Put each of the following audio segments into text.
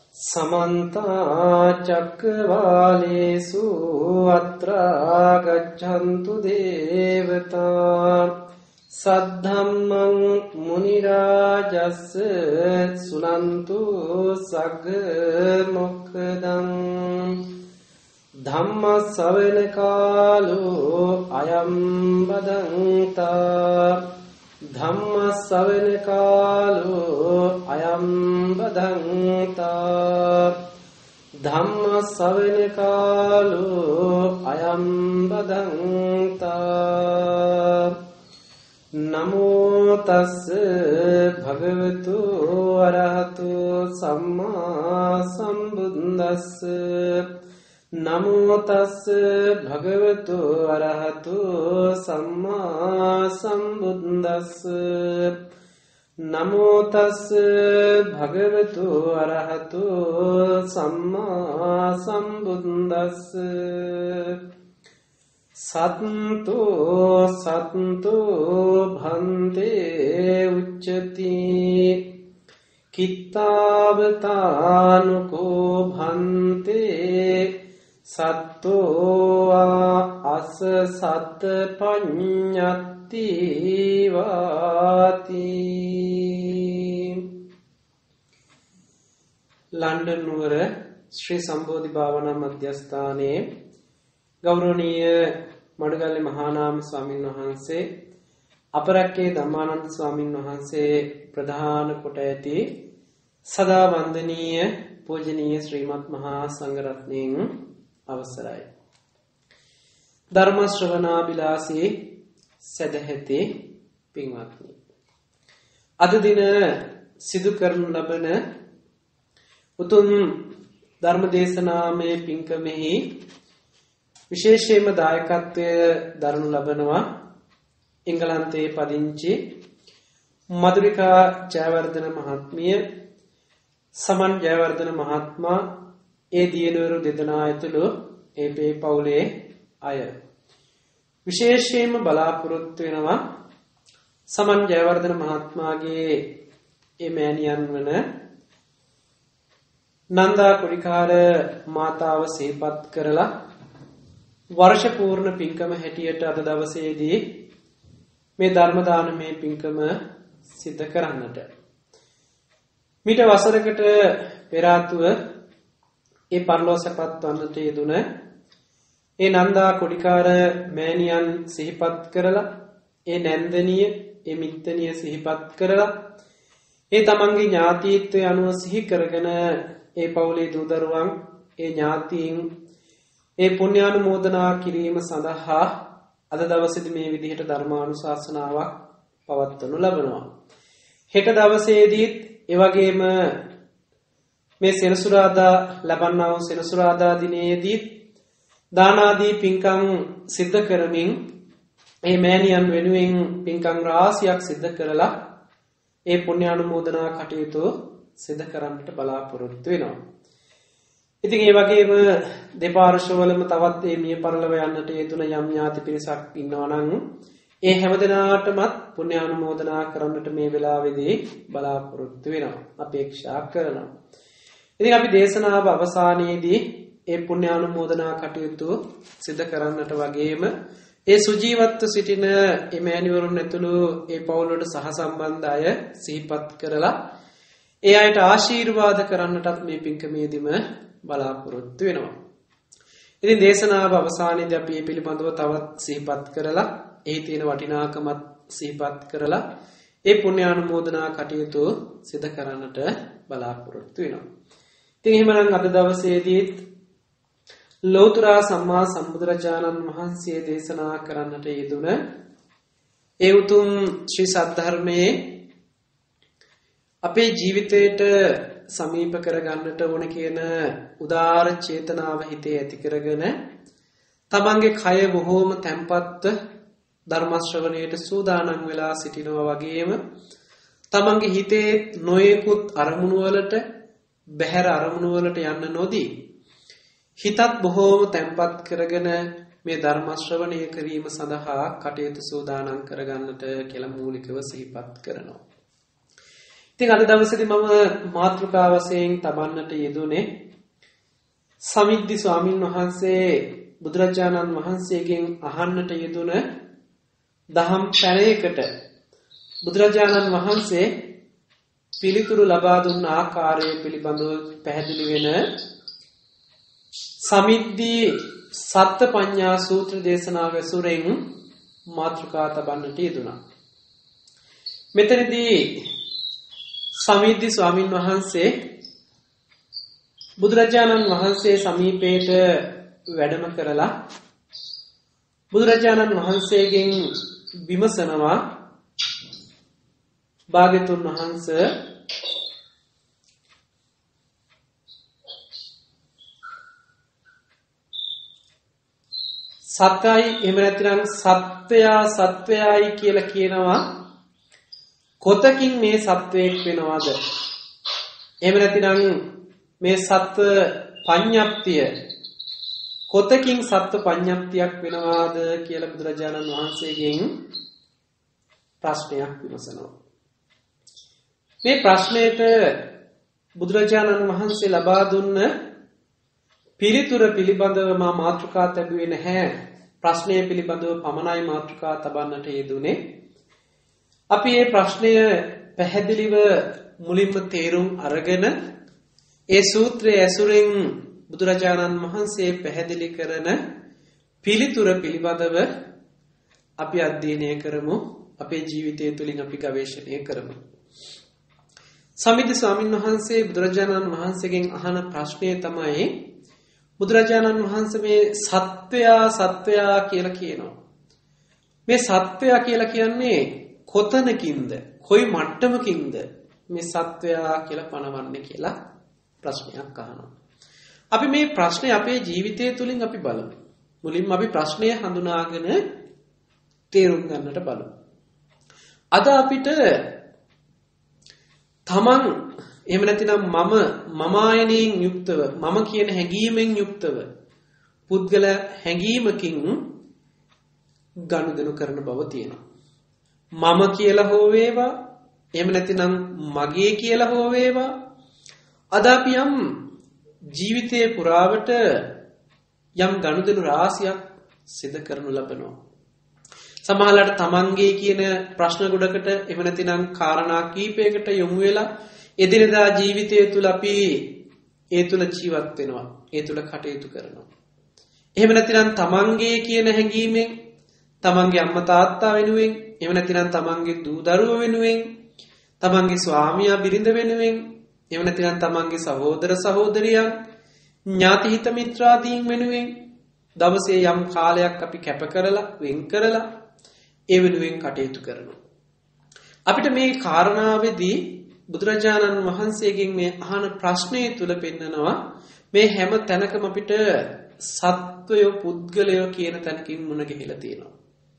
समन्ता चक्रवालेषु अत्रा गच्छन्तु देवता सद्धम्मं मुनिराजस्य सुनन्तु सग्ग मोक्खदं धम्म सवन कालो अयं बदन्ता धम्म सवन कालो अयं बदन्ता धम्म सवन कालो अयं बदन्ता नमो तस्से भगवतो अरहतो सम्मा सम्बुद्दस्से नमो तस्से भगवतो अरहतो सम्मा सम्बुद्दस्से नमो तस्से भगवतो अरहतो सम्मा सम्बुद्दस्से सत्तो सत्तो भन्ते उच्चति कित्तावतानुको भन्ते सत्तो अस सत् पඤ්ඤත්ති वाति लंडन නුවර श्री संबोधि भावना मध्यस्थानයේ गौरवनीय मडगल्ले महानाम स्वामीන් වහන්සේ අපරැක්කේ ධම්මානන්ද ස්වාමීන් වහන්සේ ප්‍රධාන කොට ඇති සදා වන්දනීය පූජනීය ශ්‍රීමත් මහා සංඝරත්නයන් අවසරයි ධර්ම ශ්‍රවණාබිලාසී සදැහැති පින්වත්නි අද දින සිදු කරනු ලබන උතුම් ධර්ම දේශනාමය පින්කමෙහි විශේෂයෙන්ම දායකත්වය දරනු ලබනවා එංගලන්තයේ පදිංචි මధుරිකා ජයවර්ධන මහත්මිය සමන් ජයවර්ධන මහත්මයා ඒ දියණිවරු දෙදෙනා ඇතුළු ඒ පවුලේ අය විශේෂයෙන්ම බලාපොරොත්තු වෙනවා සමන් ජයවර්ධන මහත්මයාගේ ඒ මෑණියන් වන නන්දා කුඩිකාර මාතාව සිහිපත් කරලා वर्ष पूर्ण पिंकम හැටියට අද දවසේදී මේ ධර්ම දානමය පින්කම සිද්ධ කරන්නට මීට වසරකට පෙර ආතුව ඒ පරලෝසපත් වන්නට යෙදුන ඒ නන්දා කොඩිකාර මෑණියන් සිහිපත් කරලා ඒ නැන්දනිය ඒ මිත්තනිය සිහිපත් කරලා ඒ තමන්ගේ ඥාතීත්වය අනුව සිහි කරගෙන ඒ පවුලේ දූ දරුවන් ඒ ඥාතීන් ඒ පුණ්‍යානුමෝදනා කිරීම සඳහා අද දවසේදී මේ විදිහට ධර්මානුශාසනාවක් පවත්වනු ලබනවා. හෙට දවසේදී ඒ වගේම මේ සෙනසුරාදා ලබන්නා වූ සෙනසුරාදා දිනේදී දාන ආදී පින්කම් සිද්ධ කරමින් මේ මෑණියන් වෙනුවෙන් පින්කම් රාශියක් සිද්ධ කරලා ඒ පුණ්‍යානුමෝදනා කටයුතු සිද්ධ කරන්නට බලාපොරොත්තු වෙනවා. ඉතින් ඒ වගේම දෙපාර්ශ්වවලම තවත් මේ මිය පරලව යන්නට යෙදුන යම් ඥාති පිරිසක් ඉන්නවා නම් ඒ හැමදෙනාටමත් පුණ්‍ය අනුමෝදනා කරන්නට මේ වෙලාවේදී බලාපොරොත්තු වෙනවා අපේක්ෂා කරනවා. ඉතින් අපි දේශනාව අවසානයේදී ඒ පුණ්‍ය අනුමෝදනා කටයුතු සිදු කරන්නට වගේම ඒ සුජීවත්ව සිටින ඒ මෑණිවරුන් ඇතුළු ඒ පවුලට සහසම්බන්ධ අය සිහිපත් කරලා ඒ අයට ආශිර්වාද කරන්නටත් මේ පින්කමේදීම බලාපොරොත්තු වෙනවා. ඉතින් දේශනාව අවසානයේදී අපි මේ පිළිබඳව තවත් සිහිපත් කරලා එහි තියෙන වටිනාකමත් සිහිපත් කරලා ඒ පුණ්‍ය අනුමෝදනා කටයුතු සිදු කරන්නට බලාපොරොත්තු වෙනවා. ඉතින් එහෙමනම් අද දවසේදී ලෞතර සම්මා සම්බුදුරජාණන් වහන්සේ දේශනා කරන්නට යෙදුන ඒ උතුම් ශ්‍රී සද්ධර්මයේ අපේ ජීවිතයට සමීප කරගන්නට ඕන කියන උදාාර චේතනාව හිතේ ඇති කරගෙන තමන්ගේ කය බොහෝම තැම්පත්ව ධර්ම ශ්‍රවණයට සූදානම් වෙලා සිටිනවා වගේම තමන්ගේ හිතේ නොයෙකුත් අරමුණු වලට බැහැර අරමුණු වලට යන්න නොදී හිතත් බොහෝම තැම්පත් කරගෙන මේ ධර්ම ශ්‍රවණය කිරීම සඳහා කටයුතු සූදානම් කරගන්නට කියලා මූලිකව සිහිපත් කරනවා. ඉතින් අද දවසේදී මම මාතෘකා වශයෙන් තබන්නට යෙදුනේ සමිද්දි ස්වාමින් වහන්සේ බුදුරජාණන් වහන්සේගෙන් අහන්නට යෙදුන දහම් පැනයකට බුදුරජාණන් වහන්සේ පිළිතුරු ලබා දුන්න ආකාරය පිළිබඳව පැහැදිලි වෙන සමිද්දි සත්ත්‍ය පඤ්ඤා සූත්‍ර දේශනාව ඇසුරෙන් මාතෘකා තබන්නට යෙදුණා. මෙතනදී සමිද්දි ස්වාමින් වහන්සේ බුදුරජාණන් වහන්සේ සමීපයට වැඩම කරලා බුදුරජාණන් වහන්සේගෙන් විමසනවා භාග්‍යතුන් වහන්සේ සත්‍යයි එහෙම නැත්නම් සත්‍යයයි කියලා කියනවා කොතකින් මේ සත්වයක් වෙනවද? එහෙම නැත්නම් මේ සත්ව පඤ්ඤප්තිය කොතකින් සත්ව පඤ්ඤප්තියක් වෙනවාද කියලා බුදුරජාණන් වහන්සේගෙන් ප්‍රශ්නයක් විමසනවා. මේ ප්‍රශ්නයට බුදුරජාණන් වහන්සේ ලබා දුන්න පිළිතුර පිළිබඳව මා මාතෘකා තැබුවේ නැහැ. ප්‍රශ්නය පිළිබඳව පමණයි මාතෘකා තබන්නට යෙදුනේ. අපි මේ ප්‍රශ්නය පැහැදිලිව මුලින්ම තේරුම් අරගෙන ඒ සූත්‍රයේ ඇසුරෙන් බුදුරජාණන් වහන්සේ පැහැදිලි කරන පිළිතුර පිළිබඳව අපි අධ්‍යයනය කරමු. අපේ ජීවිතය තුළින් අපි ගවේෂණය කරමු. සමිද්දි ස්වාමීන් වහන්සේ බුදුරජාණන් වහන්සේගෙන් අහන ප්‍රශ්නය තමයි බුදුරජාණන් වහන්සේ මේ සත්වයා කියලා කියනවා. මේ සත්වයා කියලා කියන්නේ කොතනකින්ද? කොයි මට්ටමකින්ද මේ සත්වයා කියලා පනවන්නේ කියලා ප්‍රශ්නයක් අහනවා. අපි මේ ප්‍රශ්නේ අපේ ජීවිතය තුළින් අපි බලමු. මුලින්ම අපි ප්‍රශ්නය හඳුනාගෙන තේරුම් ගන්නට බලමු. අද අපිට තමන් එහෙම නැතිනම් මමායනයෙන් යුක්තව මම කියන හැඟීමෙන් යුක්තව පුද්ගල හැඟීමකින් ගනුදෙනු කරන බව තියෙනවා. මම කියලා හෝ වේවා එහෙම නැතිනම් මගේ කියලා හෝ වේවා අද අපි යම් ජීවිතයේ පුරාවට යම් ගනුදෙනු රාශියක් සිදු කරනු ලබනවා. සමහරවිට තමන්ගේ කියන ප්‍රශ්න ගොඩකට එහෙම නැතිනම් කාරණා කීපයකට යොමු වෙලා එදිනෙදා ජීවිතය තුළ අපි ඒ තුළ ජීවත් වෙනවා. ඒ තුළ කටයුතු කරනවා. එහෙම නැතිනම් තමන්ගේ කියන හැඟීමෙන් තමන්ගේ අම්මා තාත්තා වෙනුවෙන් එහෙම නැතිනම් තමන්ගේ දූ දරුවෝ වෙනුවෙන් තමන්ගේ ස්වාමියා බිරිඳ වෙනුවෙන් එහෙම නැතිනම් තමන්ගේ සහෝදර සහෝදරියන් ඥාති හිත මිත්‍රාදීන් වෙනුවෙන් දවසේ යම් කාලයක් අපි කැප කරලා වෙන් කරලා ඒ වෙනුවෙන් කටයුතු කරනවා. අපිට මේ කාරණාවේදී බුදුරජාණන් වහන්සේගෙන් මේ අහන ප්‍රශ්නය තුල පෙන්නනවා මේ හැම තැනකම අපිට සත්වය පුද්ගලය කියන තැනකින් මුණ ගැහිලා තියෙනවා.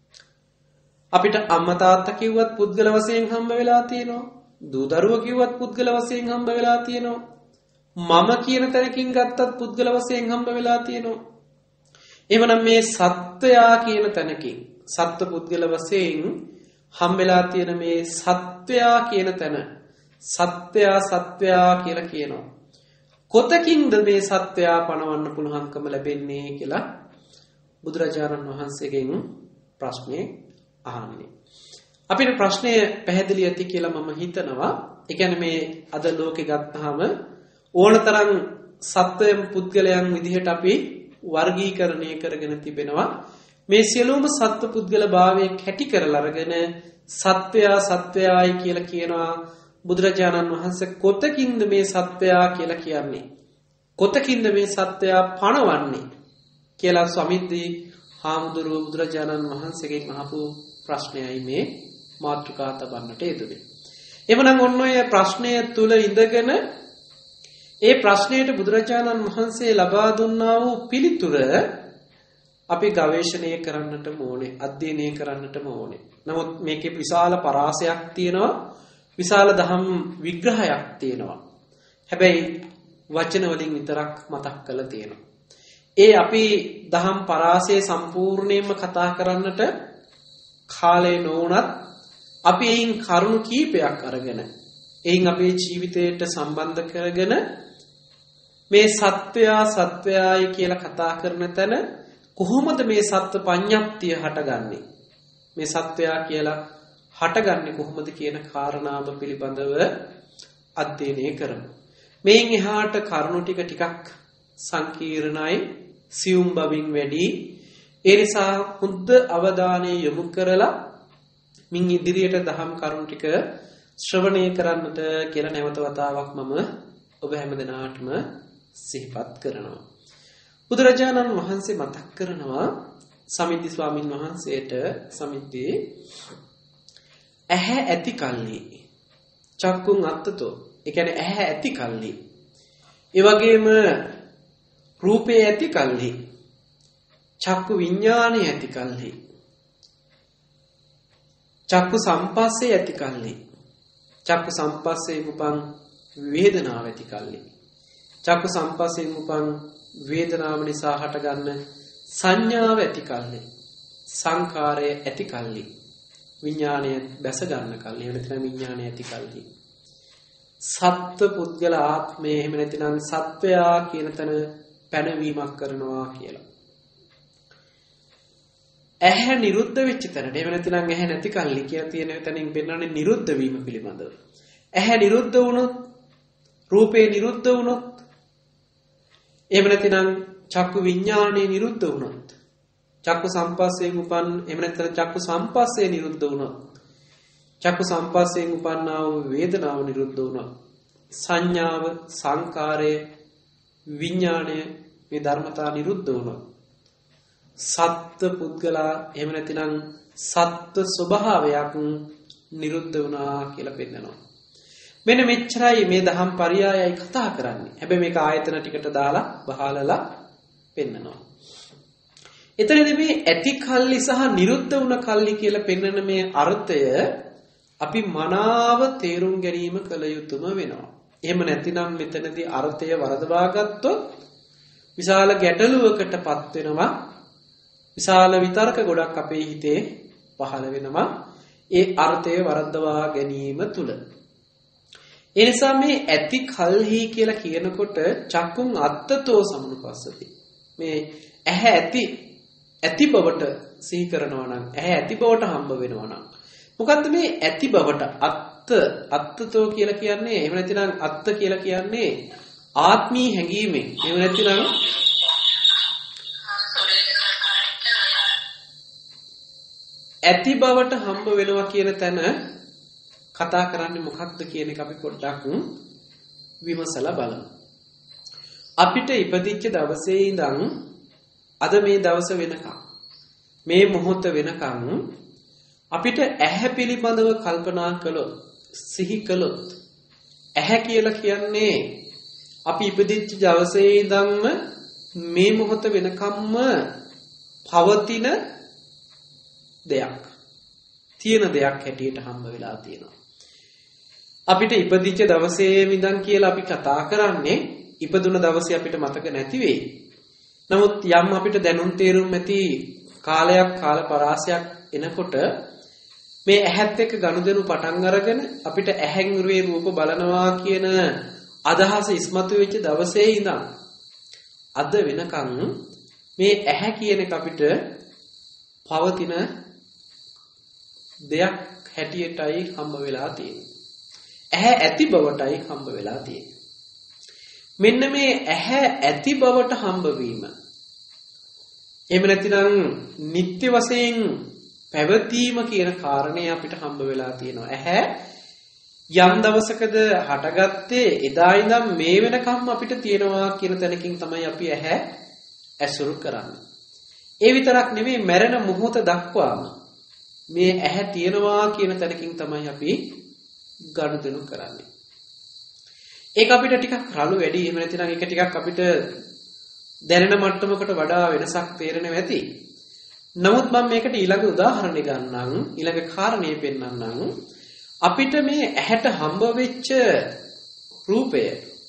අපිට අම්මා තාත්තා කිව්වත් පුද්ගල වශයෙන් හම්බ වෙලා තියෙනවා. දූ දරුවෝ කිව්වත් පුද්ගල වශයෙන් හම්බ වෙලා තියෙනවා. මම කියන තැනකින් ගත්තත් පුද්ගල වශයෙන් හම්බ වෙලා තියෙනවා. එහෙමනම් මේ සත්වයා කියන තැනකින් සත්ව පුද්ගල වශයෙන් හම්බෙලා තියෙන මේ සත්වයා කියන තැන සත්වයා කියලා කියනවා. කොතකින්ද මේ සත්වයා පණවන්න පුළුවන්කම ලැබෙන්නේ කියලා බුදුරජාණන් වහන්සේගෙන් ප්‍රශ්නේ අහන්නේ. අපිට ප්‍රශ්නය පැහැදිලි ඇති කියලා මම හිතනවා. ඒ කියන්නේ මේ අද ලෝකේ ගත්තාම ඕනතරම් සත්වයන් පුද්ගලයන් විදිහට අපි වර්ගීකරණය කරගෙන තිබෙනවා. මේ සියලුම සත්ව පුද්ගල භාවයේ කැටි කරලා අරගෙන සත්වයායි කියලා කියනවා. බුදුරජාණන් වහන්සේ කොතකින්ද මේ සත්වයා කියලා කියන්නේ? කොතකින්ද මේ සත්වයා පණවන්නේ කියලා සමිද්දි හාමුදුරුවෝ බුදුරජාණන් වහන්සේගෙන් අහපු ප්‍රශ්නයයි මේ මාතෘකා තබන්නට යෙදුනේ. එවනම් ඔන්න ඔය ප්‍රශ්නය තුල ඉඳගෙන ඒ ප්‍රශ්නයට බුදුරජාණන් වහන්සේ ලබා දුන්නා වූ පිළිතුර අපි ගවේෂණය කරන්නට ඕනේ, අධ්‍යයනය කරන්නට ඕනේ. නමුත් මේකේ විශාල පරාසයක් තියෙනවා, විශාල දහම් විග්‍රහයක් තියෙනවා. හැබැයි වචන වලින් විතරක් මතක් කරලා තියෙනවා. ඒ අපි දහම් පරාසය සම්පූර්ණයෙන්ම කතා කරන්නට කාලය නොවුනත් අපි එයින් කරුණු කීපයක් අරගෙන එයින් අපේ ජීවිතයට සම්බන්ධ කරගෙන මේ සත්වයායි කියලා කතා කරන තැන කොහොමද මේ සත්ව පඤ්ඤප්තිය හටගන්නේ? මේ සත්වයා කියලා හටගන්නේ කොහොමද කියන කාරණාව පිළිබඳව අධ්‍යයනය කරමු. මේන් එහාට කරුණු ටිකක් සංකීර්ණයි, සියුම් බවින් වැඩි. ඒ නිසා හොඳ අවධානය යොමු කරලා මින් ඉදිරියට දහම් කරුණු ටික ශ්‍රවණය කරන්නට කියලා නැවත වතාවක් මම ඔබ හැමදෙනාටම සිහිපත් කරනවා. බුදුරජාණන් වහන්සේ මතක් කරනවා සමිද්දි ස්වාමින් වහන්සේට සමිද්දි ඇහැ ඇති කල්හි චක්කුන් අත්තතෝ, ඒ කියන්නේ ඇහැ ඇති කල්හි, ඒ වගේම රූපේ ඇති කල්හි, චක්කු විඥානය ඇති කල්හි, චක්කු සම්පස්සේ ඇති කල්හි, චක්කු සම්පස්සේ උපන් වේදනාව ඇති කල්හි, චක්කු සම්පස්සේ උපන් වේදනාව නිසා හටගන්න සංඥාව ඇති කල්හි, සංඛාරය ඇති කල්හි, විඥාණය බැස ගන්න කල්හි, එහෙම නැත්නම් විඥාණය ඇති කල්හි, සත්ත්ව පුද්ගල ආත්මය, එහෙම නැත්නම් සත්වයා කියන තැන පැනවීමක් කරනවා කියලා. ඇහැ නිරුද්ධ වෙච්ච තැනට, එහෙම නැත්නම් ඇහැ නැති කල්හි කියලා තියෙන තැනින් පෙන්නන්නේ නිරුද්ධ වීම පිළිබඳව. ඇහැ නිරුද්ධ වුණොත්, රූපේ නිරුද්ධ වුණොත්, එහෙම නැත්නම් චක්කු විඥානේ නිරුද්ධ වුණොත්, චක්කු සම්පස්යෙන් උපන්, එහෙම නැත්නම් චක්කු සම්පස්සේ නිරුද්ධ වුණොත්, චක්කු සම්පස්යෙන් උපන්නා වූ වේදනාව නිරුද්ධ වුණොත්, සංඥාව, සංකාරය, විඥාණය, මේ ධර්මතා නිරුද්ධ වුණොත්, සත්ත්ව පුද්ගලා, එහෙම නැත්නම් සත්ත්ව ස්වභාවයක් නිරුද්ධ වුණා කියලා පෙන්නනවා. මෙන්න මෙච්චරයි මේ දහම් පරයයයි කතා කරන්නේ. හැබැයි මේක ආයතන ටිකට දාලා බහලලා පෙන්නනවා. එතනදී මේ ඇති කල්ලි සහ නිරුද්ධ වුණ කල්ලි කියලා පෙන්වන මේ අර්ථය අපි මනාව තේරුම් ගැනීම කළ යුතුම වෙනවා. එහෙම නැතිනම් මෙතනදී අර්ථය වරදවා ගත්තොත් විශාල ගැටලුවකටපත් වෙනවා. විශාල විතර්ක ගොඩක් අපේ හිතේ පහළ වෙනවා. ඒ අර්ථය වරදවා ගැනීම තුල. ඒ නිසා මේ ඇති කල්හි කියලා කියනකොට චක්කුන් අත්තතෝ සමනුපස්සති. මේ ඇහැ ඇති බවට සිහි කරනවා නම්, ඇහැ ඇති බවට හම්බ වෙනවා නම්, මොකද්ද මේ ඇති බවට අත්තතෝ කියලා කියන්නේ? එහෙම නැතිනම් අත්ත කියලා කියන්නේ ආත්මී හැඟීමෙන්. එහෙම නැතිනම් ඇති බවට හම්බ වෙනවා කියන තැන කතා කරන්නේ මොකක්ද කියන එක අපි පොඩ්ඩක් විමසලා බලමු. අපිට ඉපදිච්ච දවසේ ඉඳන් අද මේ දවස වෙනකම්, මේ මොහොත වෙනකම් අපිට ඇහැ පිළිබඳව කල්පනා කළොත්, සිහි කළොත්, ඇහැ කියලා කියන්නේ අපි ඉපදිච්ච දවසේ ඉඳන්ම මේ මොහොත වෙනකම්ම පවතින දෙයක්, තියෙන දෙයක් හැටියට හම්බ වෙලා තියෙනවා. අපිට ඉපදිච්ච දවසේ ඉඳන් කියලා අපි කතා කරන්නේ ඉපදුන දවසේ අපිට මතක නැති වෙයි. නමුත් යම් අපිට දැනුම් තේරුම් ඇති කාලයක්, කාල පරාසයක් එනකොට මේ ඇහත් එක්ක ගනුදෙනු පටන් අරගෙන අපිට ඇහෙන් රුවේ රූප බලනවා කියන අදහස ඉස්මතු වෙච්ච දවසේ ඉඳන් අද වෙනකන් මේ ඇහැ කියන එක අපිට පවතින දෙයක් හැටියටයි හම්බ වෙලා තියෙන්නේ. ඇහැ ඇති බවටයි හම්බ වෙලා තියෙන්නේ. මෙන්න මේ ඇහැ ඇති බවට හම්බ වීම, එහෙම නැතිනම් නිත්‍ය වශයෙන් පැවතීම කියන කාරණේ අපිට හම්බ වෙලා තියෙනවා. ඇහැ යම් දවසකද හටගත්තේ, එදා ඉඳන් මේ වෙනකම් අපිට තියෙනවා කියන තැනකින් තමයි අපි ඇහැ ඇසුරු කරන්නේ. ඒ විතරක් නෙමෙයි, මැරෙන මොහොත දක්වාම මේ ඇහැ තියෙනවා කියන තැනකින් තමයි අපි ගනුදෙනු කරන්නේ. ඒක අපිට ටිකක් රළු වැඩි, එහෙම නැතිනම් ඒක ටිකක් අපිට දැනෙන මට්ටමකට වඩා වෙනසක් තේරෙනවා ඇති. නමුත් මම මේකට ඊළඟ උදාහරණයක් ගන්නම්, ඊළඟ කාරණේ පෙන්නන්නම්. අපිට මේ ඇහැට හම්බ වෙච්ච රූපය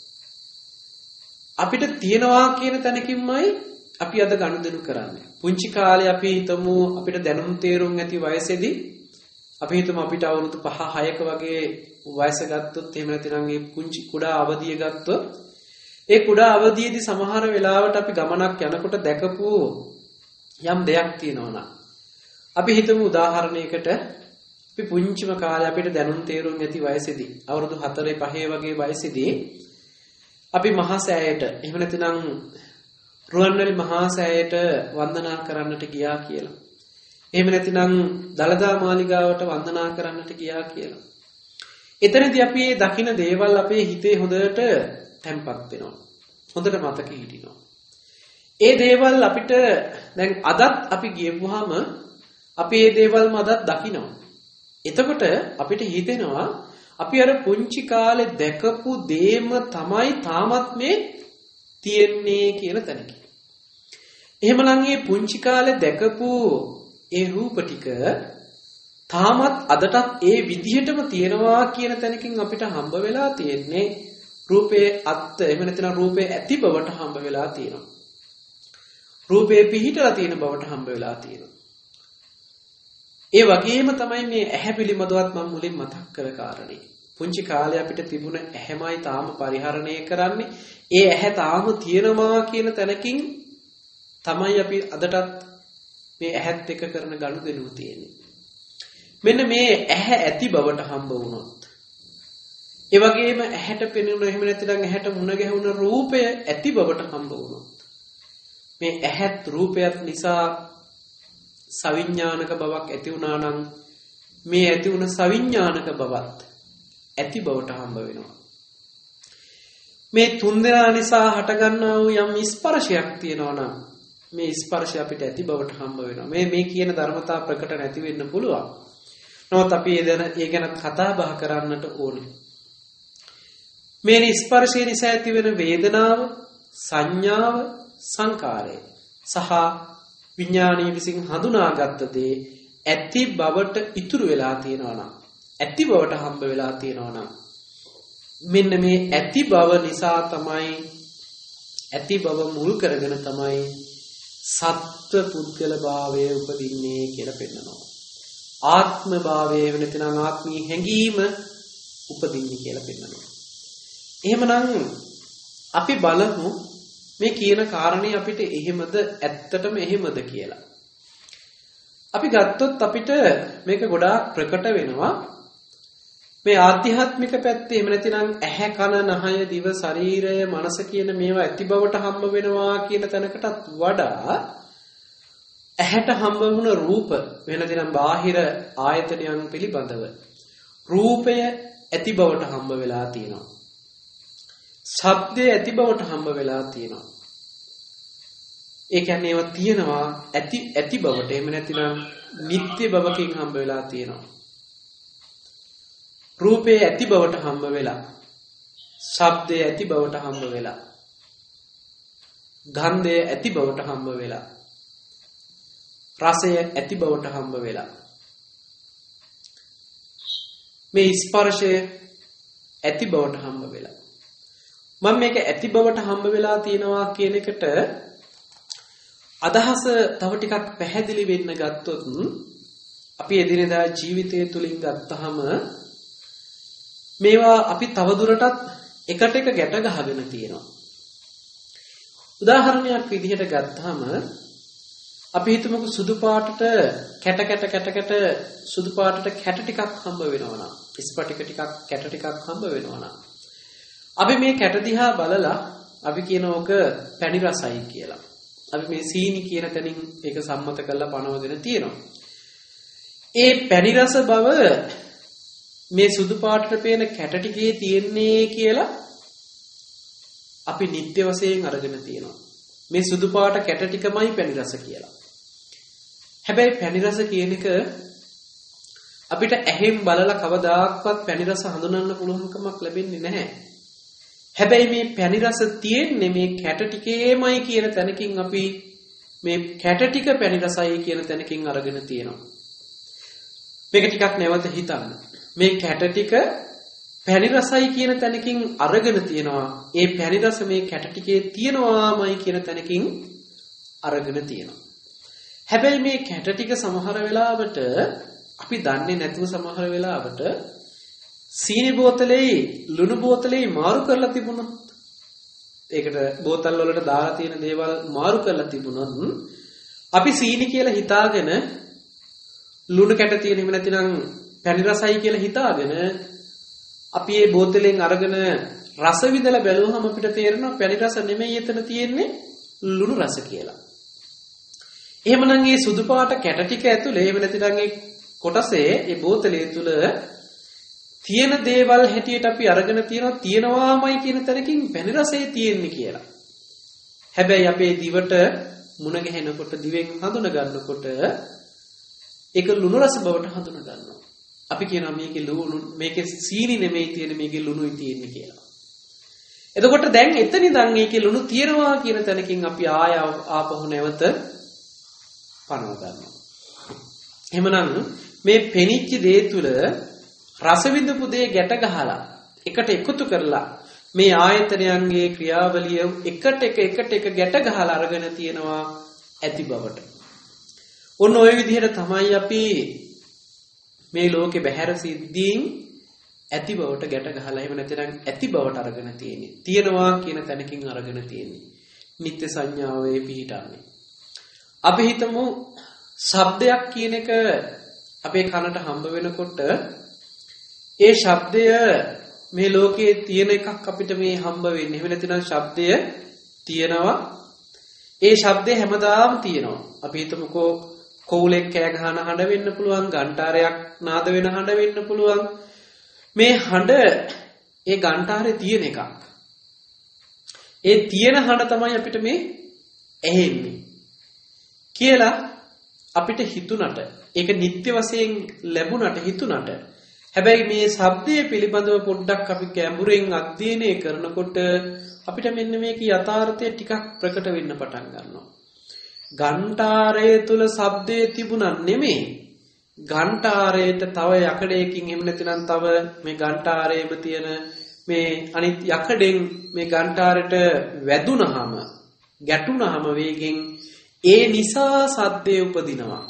අපිට තියනවා කියන තැනකින්මයි අපි අද ගනුදෙනු කරන්නේ. පුංචි කාලේ අපි හිතමු අපිට දැනුම් තේරුම් ඇති වයසේදී අපි හිතමු අපිට අවුරුදු 5-6ක වගේ වයස ගත්තොත් එහෙම නැතිනම් මේ පුංචි කුඩා අවදිය ගත්තොත් ඒ කුඩා අවදියේදී සමහර වෙලාවට අපි ගමනක් යනකොට දැකපු යම් දෙයක් තියෙනවා නම් අපි හිතමු උදාහරණයකට අපි පුංචිම කාලේ අපිට දැනුම් තේරුම් ඇති වයසේදී අවුරුදු 4-5 වගේ වයසේදී අපි මහා සෑයට එහෙම නැතිනම් රුවන්වැලි මහා සෑයට වන්දනා කරන්නට ගියා කියලා. එහෙම නැතිනම් දලදා මාලිගාවට වන්දනා කරන්නට ගියා කියලා. එතනදී අපි මේ දකින දේවල් අපේ හිතේ හොඳට තැම්පත් වෙනවා. හොඳට මතක හිටිනවා. ඒ දේවල් අපිට දැන් අදත් අපි ගියපුවාම අපි මේ දේවල්ම අදත් දකිනවා. එතකොට අපිට හිතෙනවා අපි අර පුංචි කාලේ දැකපු දේම තමයි තාමත් මේ තියෙන්නේ කියන තැනක. එහෙමනම් මේ පුංචි කාලේ දැකපු ඒ රූප ටික තාමත් අදටත් ඒ විදිහටම තියෙනවා කියන තැනකින් අපිට හම්බ වෙලා තියෙන්නේ රූපේ අත් එහෙම නැත්නම් රූපේ ඇති බවට හම්බ වෙලා තියෙනවා. රූපේ පිහිටලා තියෙන බවට හම්බ වෙලා තියෙනවා. ඒ වගේම තමයි මේ ඇහැ පිළිබඳවත් මම මුලින් මතක් කළ කාරණේ. පුංචි කාලේ අපිට තිබුණ ඇහැමයි තාම පරිහරණය කරන්නේ. ඒ ඇහැ තාම තියෙනවා කියන තැනකින් තමයි අපි අදටත් මේ ඇහත් එක්ක කරන ගනුදෙනුව තියෙන්නේ. මෙන්න මේ ඇහැ ඇති බවට හම්බ වුණොත් ඒ වගේම ඇහැට පෙනෙන එහෙම නැත්නම් ඇහැට මුණ ගැහුණ රූපය ඇති බවට හම්බ වුණොත් මේ ඇහත් රූපයත් නිසා සවිඥානික බවක් ඇති වුණා නම් මේ ඇති වුණ සවිඥානික බවත් ඇති බවට හම්බ වෙනවා. මේ තුන්දෙනා නිසා හටගන්නා වූ යම් ස්පර්ශයක් තියෙනවා නම් මේ ස්පර්ශය අපිට ඇති බවට හම්බ වෙනවා. මේ කියන ධර්මතා ප්‍රකට නැති වෙන්න පුළුවන්. නමුත් අපි ඒ ගැන කතා බහ කරන්නට ඕනේ. මේ ස්පර්ශය නිසා ඇති වෙන වේදනාව, සංඥාව, සංකාරය සහ විඥානීය විසින් හඳුනාගත්ත දේ ඇති බවට ඉතුරු වෙලා තියෙනවා නම් ඇති බවට හම්බ වෙලා තියෙනවා නම් මෙන්න මේ ඇති බව නිසා තමයි ඇති බව මුල් කරගෙන තමයි සත්ව පුද්ගල භාවය උපදින්නේ කියලා පෙන්නනවා. ආත්ම භාවය වෙනතනම් ආත්මී හැඟීම උපදින්නේ කියලා පෙන්නනවා. එහෙමනම් අපි බලමු මේ කියන කාරණේ අපිට එහෙමද ඇත්තටම එහෙමද කියලා. අපි ගත්තොත් අපිට මේක ගොඩාක් ප්‍රකට වෙනවා. මේ ආධ්‍යාත්මික පැත්තේ එහෙම නැතිනම් ඇහැ කන නහය දිව ශරීරය මනස කියන මේවා ඇති බවට හම්බ වෙනවා කියන තැනකටත් වඩා ඇහැට හම්බ වුණ රූප වෙන දිනම් බාහිර ආයතනයන් පිළිබඳව රූපය ඇති බවට හම්බ වෙලා තියෙනවා. ශබ්දය ඇති බවට හම්බ වෙලා තියෙනවා. ඒ කියන්නේ ඒවා තියෙනවා ඇති බවට එහෙම නැතිනම් නිත්‍ය බවකින් හම්බ වෙලා තියෙනවා. රූපේ ඇති බවට හම්බ වෙලා ශබ්දය ඇති බවට හම්බ වෙලා ගන්ධය ඇති බවට හම්බ වෙලා රසය ඇති බවට හම්බ වෙලා මේ ස්පර්ශය ඇති බවට හම්බ වෙලා මම මේක ඇති බවට හම්බ වෙලා තියෙනවා කියන එකට අදහස තව ටිකක් පැහැදිලි වෙන්න ගත්තොත් අපි එදිනෙදා ජීවිතය තුලින් ගත්තාම මේවා අපි තවදුරටත් එකට එක ගැට ගහගෙන තියෙනවා. උදාහරණයක් විදිහට ගත්තාම අපි හිතමුකෝ සුදු පාටට කැට සුදු පාටට කැට ටිකක් හම්බ වෙනවා නම් ස්පටික ටිකක් කැට ටිකක් හම්බ වෙනවා නම් අපි මේ කැට දිහා බලලා අපි කියන ඕක පැණි රසයි කියලා. අපි මේ සීනි කියන තැනින් ඒක සම්මත කරලා පනවගෙන තියෙනවා. ඒ පැණි රස බව මේ සුදු පාටට පේන කැට ටිකේ තියෙන්නේ කියලා අපි නිත්‍ය වශයෙන් අරගෙන තියෙනවා. මේ සුදු පාට කැට ටිකමයි පැණි රස කියලා. හැබැයි පැණි රස කියන එක අපිට ඇහෙන් බලලා කවදාක්වත් පැණි රස හඳුනන්න පුළුවන්කමක් ලැබෙන්නේ නැහැ. හැබැයි මේ පැණි රස තියෙන්නේ මේ කැට ටිකේමයි කියන තැනකින් අපි මේ කැට ටික පැණි රසයි කියන තැනකින් අරගෙන තියෙනවා. මේක ටිකක් නැවත හිතන්න. මේ කැට ටික පැණි රසයි කියන තැනකින් අරගෙන තියෙනවා. ඒ පැණි රස මේ කැට ටිකේ තියෙනවාමයි කියන තැනකින් අරගෙන තියෙනවා. හැබැයි මේ කැට ටික සමහර වෙලාවට අපි දන්නේ නැතුව සමහර වෙලාවට සීනි බෝතලේ ලුණු බෝතලේ මාරු කරලා තිබුණොත් ඒකට බෝතල් වලට දාලා තියෙන දේවල් මාරු කරලා තිබුණොත් අපි සීනි කියලා හිතාගෙන ලුණු කැට තියෙන එහෙම නැතිනම් පැණි රසයි කියලා හිතාගෙන අපි මේ බෝතලෙන් අරගෙන රස විඳලා බැලුවහම අපිට තේරෙනවා පැණි රස නෙමෙයි එතන තියෙන්නේ ලුණු රස කියලා. එහෙමනම් මේ සුදු පාට කැට ටික ඇතුලේ එහෙම නැතිනම් ඒ කොටසේ ඒ බෝතලයේ තුල තියෙන දේවල් හැටියට අපි අරගෙන තියනවාමයි කියන තැනකින් පැණි රසයේ තියෙන්නේ කියලා. හැබැයි අපේ දිවට මුණ ගැහෙනකොට දිවෙන් හඳුන ගන්නකොට ඒක ලුණු රස බවට හඳුන ගන්නවා. අපි කියනවා මේකේ සීනි නෙමෙයි තියෙන්නේ මේකේ ලුණුයි තියෙන්නේ කියලා. එතකොට දැන් එතන ඉඳන් මේකේ ලුණු තියෙනවා කියන තැනකින් අපි ආපහු නැවත පනව ගන්නවා. එහෙමනම් මේ පෙනිච්ච දේ තුල රස විඳපු දේ ගැට ගහලා එකට එකතු කරලා මේ ආයතනයන්ගේ ක්‍රියාවලිය එකට එක ගැට ගහලා අරගෙන තියෙනවා ඇති බවට. ඔන්න ඔය විදිහට තමයි අපි මේ ලෝකේ බහැර සිද්ධීන් ඇති බවට ගැට ගහලා එහෙම නැත්නම් ඇති බවට අරගෙන තියෙන්නේ. තියනවා කියන තැනකින් අරගෙන තියෙන්නේ. නිත්‍ය සංඥාවේ පිහිටන්නේ. අපි හිතමු ශබ්දයක් කියන එක අපේ කනට හම්බ වෙනකොට ඒ ශබ්දය මේ ලෝකයේ තියෙන එකක් අපිට මේ හම්බ වෙන්නේ. එහෙම නැත්නම් ශබ්දය තියෙනවා. ඒ ශබ්දය හැමදාම තියෙනවා. අපි හිතමුකෝ කෝලෙක් කෑ ගහන හඬ වෙන්න පුළුවන්, ඝන්ටාරයක් නාද වෙන හඬ වෙන්න පුළුවන්. මේ හඬ ඒ ඝන්ටාරේ තියෙන එකක්. ඒ තියෙන හඬ තමයි අපිට මේ ඇහෙන්නේ කියලා අපිට හිතුණට ඒක නිත්‍ය වශයෙන් ලැබුණට හිතුණට හැබැයි මේ ශබ්දයේ පිළිබඳව පොඩ්ඩක් අපි ගැඹුරින් අධ්‍යයනය කරනකොට අපිට මෙන්න මේක යථාර්ථය ටිකක් ප්‍රකට වෙන්න පටන් ගන්නවා. ඝන්ටාරයේ තුල ශබ්දයේ තිබුණා නෙමෙයි. ඝන්ටාරයට තව යකඩයකින් එහෙම නැතිනම් තව මේ ඝන්ටාරයේම තියෙන මේ අනිත් යකඩෙන් මේ ඝන්ටාරයට වැදුනහම ගැටුනහම වේගෙන් ඒ නිසා සද්දේ උපදිනවා.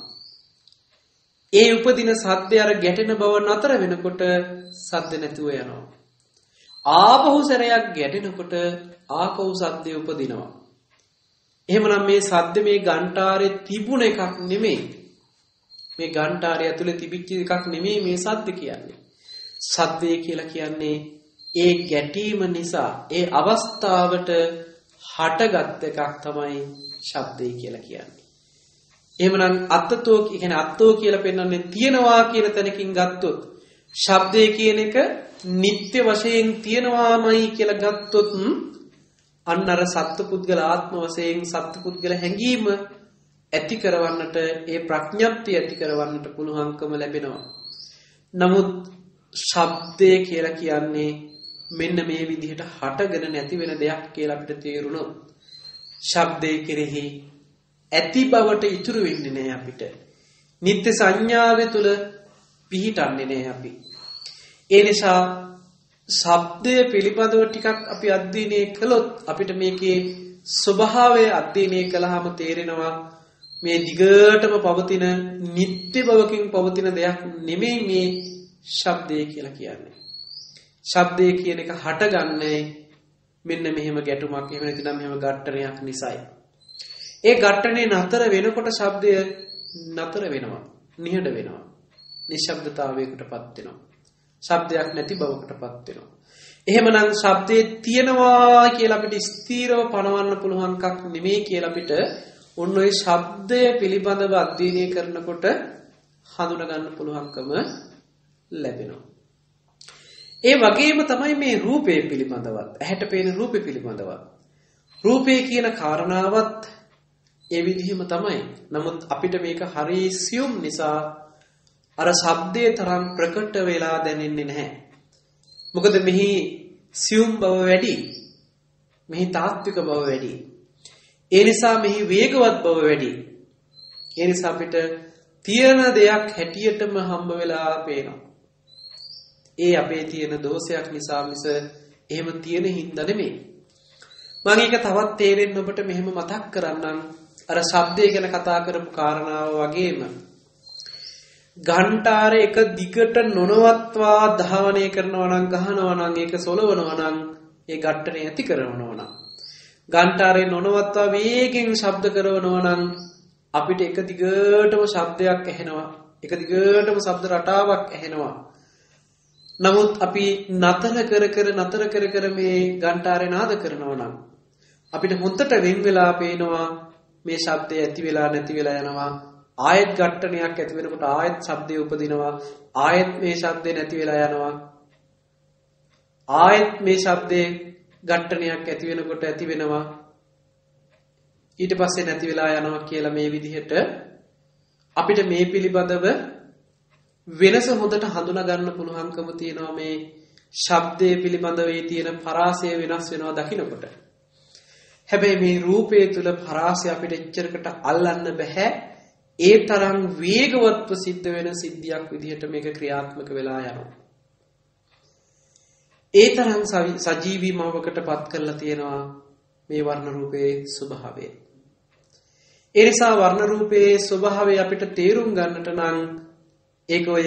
ඒ උපදින සද්දය අර ගැටෙන බව නතර වෙනකොට සද්ද නැතුව යනවා. ආපහු සැරයක් ගැටෙනකොට ආපහු සද්දේ උපදිනවා. එහෙමනම් මේ සද්ද මේ ඝන්ටාරේ තිබුණ එකක් නෙමෙයි. මේ ඝන්ටාරය ඇතුලේ තිබිච්ච එකක් නෙමෙයි මේ සද්ද කියන්නේ. සද්දය කියලා කියන්නේ ඒ ගැටීම නිසා ඒ අවස්ථාවට හටගත් එකක් තමයි ශබ්දය කියලා කියන්නේ. එහෙමනම් අත්තෝ කියන්නේ අත්තෝ කියලා පෙන්වන්නේ තියනවා කියන තැනකින් ගත්තොත් ශබ්දය කියන එක නිත්‍ය වශයෙන් තියනවාමයි කියලා ගත්තොත් අන්න අර සත්පුද්ගල ආත්ම වශයෙන් සත්පුද්ගල හැඟීම ඇති කරවන්නට ඒ ප්‍රඥප්තිය ඇති කරවන්නට පුළුවන්කම ලැබෙනවා. නමුත් ශබ්දය කියලා කියන්නේ මෙන්න මේ විදිහට හටගෙන නැති වෙන දෙයක් කියලා අපිට තේරුණොත් ශබ්දයේ කෙරෙහි ඇති බවට ඉතුරු වෙන්නේ නැහැ අපිට. නිත්‍ය සංඥාවේ තුල පිහිටන්නේ නැහැ අපි. ඒ නිසා ශබ්දය පිළිබඳව ටිකක් අපි අධ්‍යයනය කළොත් අපිට මේකේ ස්වභාවය අධ්‍යයනය කළාම තේරෙනවා මේ දිගටම පවතින නිත්‍ය බවකින් පවතින දෙයක් නෙමෙයි මේ ශබ්දය කියලා කියන්නේ. ශබ්දය කියන එක හටගන්නේ මෙන්න මෙහෙම ගැටුමක් එහෙම නැතිනම් මෙහෙම ඝට්ටනයක් නිසායි. ඒ ඝට්ටනේ නතර වෙනකොට ශබ්දය නතර වෙනවා, නිහඬ වෙනවා, නිශ්ශබ්දතාවයකටපත් වෙනවා. ශබ්දයක් නැති බවකටපත් වෙනවා. එහෙමනම් ශබ්දේ තියෙනවා කියලා අපිට ස්ථීරව පනවන්න පුළුවන් එකක් නෙමෙයි කියලා අපිට ඔන්න ඔය ශබ්දය පිළිබඳව අධ්‍යයනය කරනකොට හඳුනා ගන්න පුළුවන්කම ලැබෙනවා. ඒ වගේම තමයි මේ රූපය පිළිබඳවත් ඇහැට පේන රූපය පිළිබඳවත් රූපය කියන කාරණාවත් ඒ විදිහම තමයි. නමුත් අපිට මේක හරි සියුම් නිසා අර ශබ්දයේ තරම් ප්‍රකට වෙලා දැනෙන්නේ නැහැ. මොකද මෙහි සියුම් බව වැඩි. මෙහි තාත්වික බව වැඩි. ඒ නිසා මෙහි වේගවත් බව වැඩි. ඒ නිසා අපිට තියෙන දෙයක් හැටියටම හම්බ වෙලා පේනවා. ඒ අපේ තියෙන දෝෂයක් නිසා මිස එහෙම තියෙන හින්දා නෙමෙයි. මම ඒක තවත් තේරෙන්න ඔබට මෙහෙම මතක් කරන්නම්. අර ශබ්දය ගැන කතා කරපු කාරණාව වගේම ඝණ්ඨාරය එක දිගට නොනවත්වා ධාවනය කරනවා නම් ගහනවා නම් ඒක සොලවනවා නම් ඒ ඝට්ටණය ඇති කරනවා නම් ඝණ්ඨාරය නොනවත්වා වේගෙන් ශබ්ද කරනවා නම් අපිට එක දිගටම ශබ්දයක් ඇහෙනවා එක දිගටම ශබ්ද රටාවක් ඇහෙනවා නමුත් අපි නතර කර මේ ඝණ්ඨාරය නාද කරනවා නම් අපිට හොඳට වෙන් වෙලා පේනවා මේ ශබ්දය ඇති වෙලා නැති වෙලා යනවා ආයත් ඝට්ටනයක් ඇති වෙනකොට ආයත් ශබ්දය උපදිනවා ආයත් මේ ශබ්දේ නැති වෙලා යනවා ආයත් මේ ශබ්දේ ඝට්ටනයක් ඇති වෙනකොට ඇති වෙනවා ඊට පස්සේ නැති වෙලා යනවා කියලා මේ විදිහට අපිට මේ පිළිබඳව වෙනස හොඳට හඳුනා ගන්න පුළුවන්කම තියෙනවා මේ ශබ්දයේ පිළිබඳව ඒ තියෙන පරාසය වෙනස් වෙනවා දකින්නකොට හැබැයි මේ රූපයේ තුල පරාසය අපිට එච්චරකට අල්ලන්න බෑ ඒ තරම් වේගවත්ව සිද්ධ වෙන සිද්ධියක් විදිහට මේක ක්‍රියාත්මක වෙලා යනවා ඒ තරම් සජීවී මවකට පත් කරලා තියෙනවා මේ වර්ණ රූපයේ ස්වභාවය ඒ නිසා වර්ණ රූපයේ ස්වභාවය අපිට තේරුම් ගන්නට නම් ඒක ඔය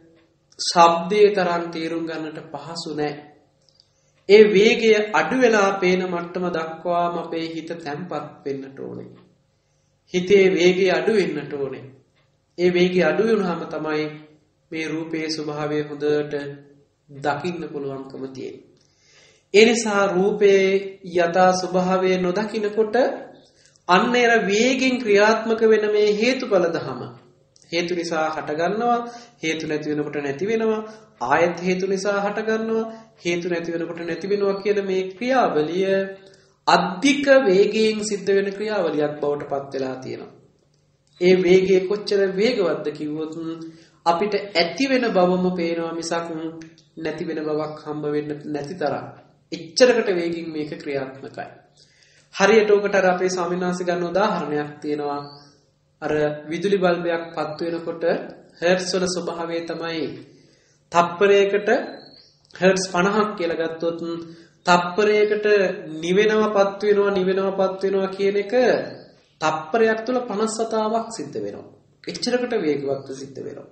ශබ්දයේ තරම් තේරුම් ගන්නට පහසු නෑ ඒ වේගය අඩු වෙලා පේන මට්ටම දක්වාම අපේ හිත තැම්පත් වෙන්නට ඕනේ හිතේ වේගය අඩු වෙන්නට ඕනේ ඒ වේගය අඩු වුණාම තමයි මේ රූපයේ ස්වභාවය හොඳට දකින්න පුළුවන්කම තියෙන්නේ ඒ නිසා රූපේ යථා ස්වභාවය නොදකිනකොට අන්නේර වේගෙන් ක්‍රියාත්මක වෙන මේ හේතුඵල ධම හේතු නිසා හට ගන්නවා හේතු නැති වෙනකොට නැති වෙනවා ආයත් හේතු නිසා හට ගන්නවා හේතු නැති වෙනකොට නැති වෙනවා කියන මේ ක්‍රියාවලිය අධික වේගයෙන් සිද්ධ වෙන ක්‍රියාවලියක් බවට පත් වෙලා තියෙනවා ඒ වේගය කොච්චර වේගවත්ද කිව්වොත් අපිට ඇති වෙන බවම පේනවා මිසක් නැති වෙන බවක් හම්බ වෙන්න නැති තරම් එච්චරකට වේගින් මේක ක්‍රියාත්මකයි හරියට උකට අර අපේ ස්වාමීන් වහන්සේ ගන්න උදාහරණයක් තියෙනවා අර විදුලි බල්බයක් පත් වෙනකොට හර්ට්ස් වල ස්වභාවය තමයි තප්පරයකට හර්ට්ස් 50ක් කියලා ගත්තොත් තප්පරයකට නිවෙනවපත් වෙනවා කියන එක තප්පරයක් තුල 57ක් සිද්ධ වෙනවා. එච්චරකට වේගවත් සිද්ධ වෙනවා.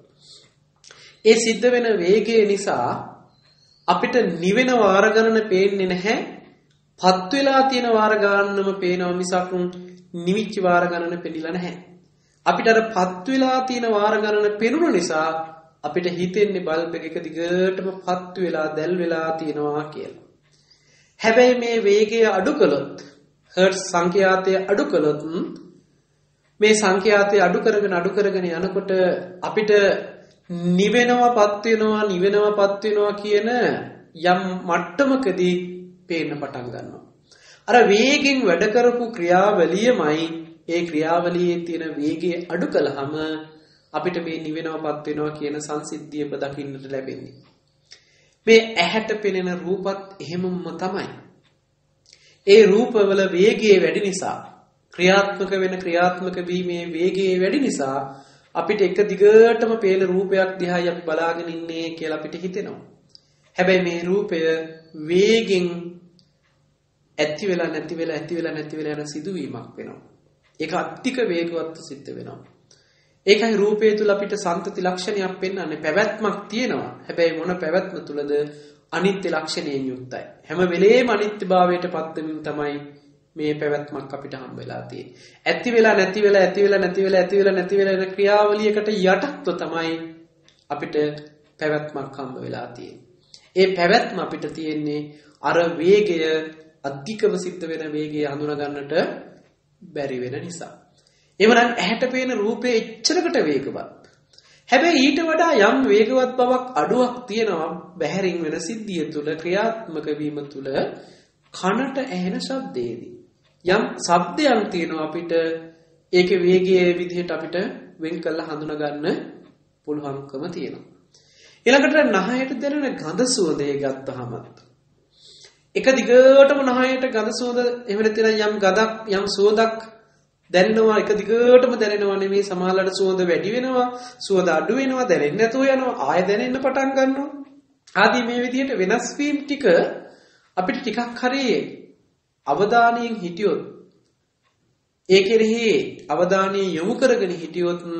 ඒ සිද්ධ වෙන වේගය නිසා අපිට නිවෙන වාර ගණන පේන්නේ නැහැ. පත් වෙලා තියෙන වාර ගණනම පේනවා මිසක් නිවිච්ච වාර ගණන පෙනිලා නැහැ. අපිට අර පත් වෙලා තියෙන වාර ගණන පෙනුන නිසා අපිට හිතෙන්නේ බල්බ් එක දිගටම පත් වෙලා දැල් වෙලා තියෙනවා කියලා. හැබැයි මේ වේගය අඩු කළොත් හර්ට්ස් සංඛ්‍යාතය අඩු කළොත් මේ සංඛ්‍යාතය අඩු කරගෙන යනකොට අපිට නිවෙනවපත් වෙනවා කියන යම් මට්ටමකදී පේන්න පටන් ගන්නවා. අර වේගෙන් වැඩ කරපු ක්‍රියාවලියමයි ඒ ක්‍රියාවලියේ තියෙන වේගය අඩු කළාම අපිට මේ නිවෙනවපත් වෙනවා කියන සංසිද්ධිය දකින්නට ලැබෙන්නේ. මේ ඇහැට පෙනෙන රූපත් එහෙමම තමයි. ඒ රූපවල වේගය වැඩි නිසා ක්‍රියාත්මක වීමේ වේගය වැඩි නිසා අපිට එක දිගටම පේන රූපයක් දිහා අපි බලාගෙන ඉන්නේ කියලා අපිට හිතෙනවා. හැබැයි මේ රූපය වේගෙන් ඇති වෙලා නැති වෙලා යන සිදුවීමක් වෙනවා. ඒක අධික වේගවත් සිද්ධ වෙනවා. ඒකයි රූපය තුල අපිට සම්තති ලක්ෂණයක් පෙන්වන්නේ පැවැත්මක් තියෙනවා. හැබැයි මොන පැවැත්ම තුලද අනිත්‍ය ලක්ෂණයෙන් යුක්තයි. හැම වෙලේම අනිත්‍යභාවයට පත් වෙමින් තමයි මේ පැවැත්මක් අපිට හම්බ වෙලා තියෙන්නේ. ඇති වෙලා නැති වෙලා යන ක්‍රියාවලියකට යටත්ව තමයි අපිට පැවැත්මක් හම්බ වෙලා තියෙන්නේ. ඒ පැවැත්ම අපිට තියෙන්නේ අර වේගය අධිකව සිද්ධ වෙන වේගය හඳුනා ගන්නට බැරි වෙන නිසා. එවනම් ඇහැට පේන රූපේ එච්චරකට වේගවත්. හැබැයි ඊට වඩා යම් වේගවත් බවක් අඩුවක් තියෙනවා බැහැරින් වෙන සිද්ධිය තුල ක්‍රියාත්මක වීම තුල කනට ඇහෙන ශබ්දයේදී. යම් ශබ්දයක් තියෙනවා අපිට ඒකේ වේගයේ විදිහට අපිට වෙන් කරලා හඳුනා ගන්න පුළුවන්කම තියෙනවා. ඊළඟට නහයට දැනෙන ගඳ සුවඳේ ගත්තහම එක දිගටම නහයට ගඳ සුවඳ එහෙම නැත්නම් යම් ගඳක් යම් සුවඳක් දැනෙනවා එක දිගටම දැනෙනවා නෙමෙයි සමහරවිට සුවඳ වැඩි වෙනවා සුවඳ අඩු වෙනවා දැනෙන්නේ නැතුව යනවා ආය දැනෙන්න පටන් ගන්නවා ආදී මේ විදිහට වෙනස් වීම ටික අපිට ටිකක් හරි අවධානයෙන් හිටියොත් ඒ කෙරෙහි අවධානය යොමු කරගෙන හිටියොත්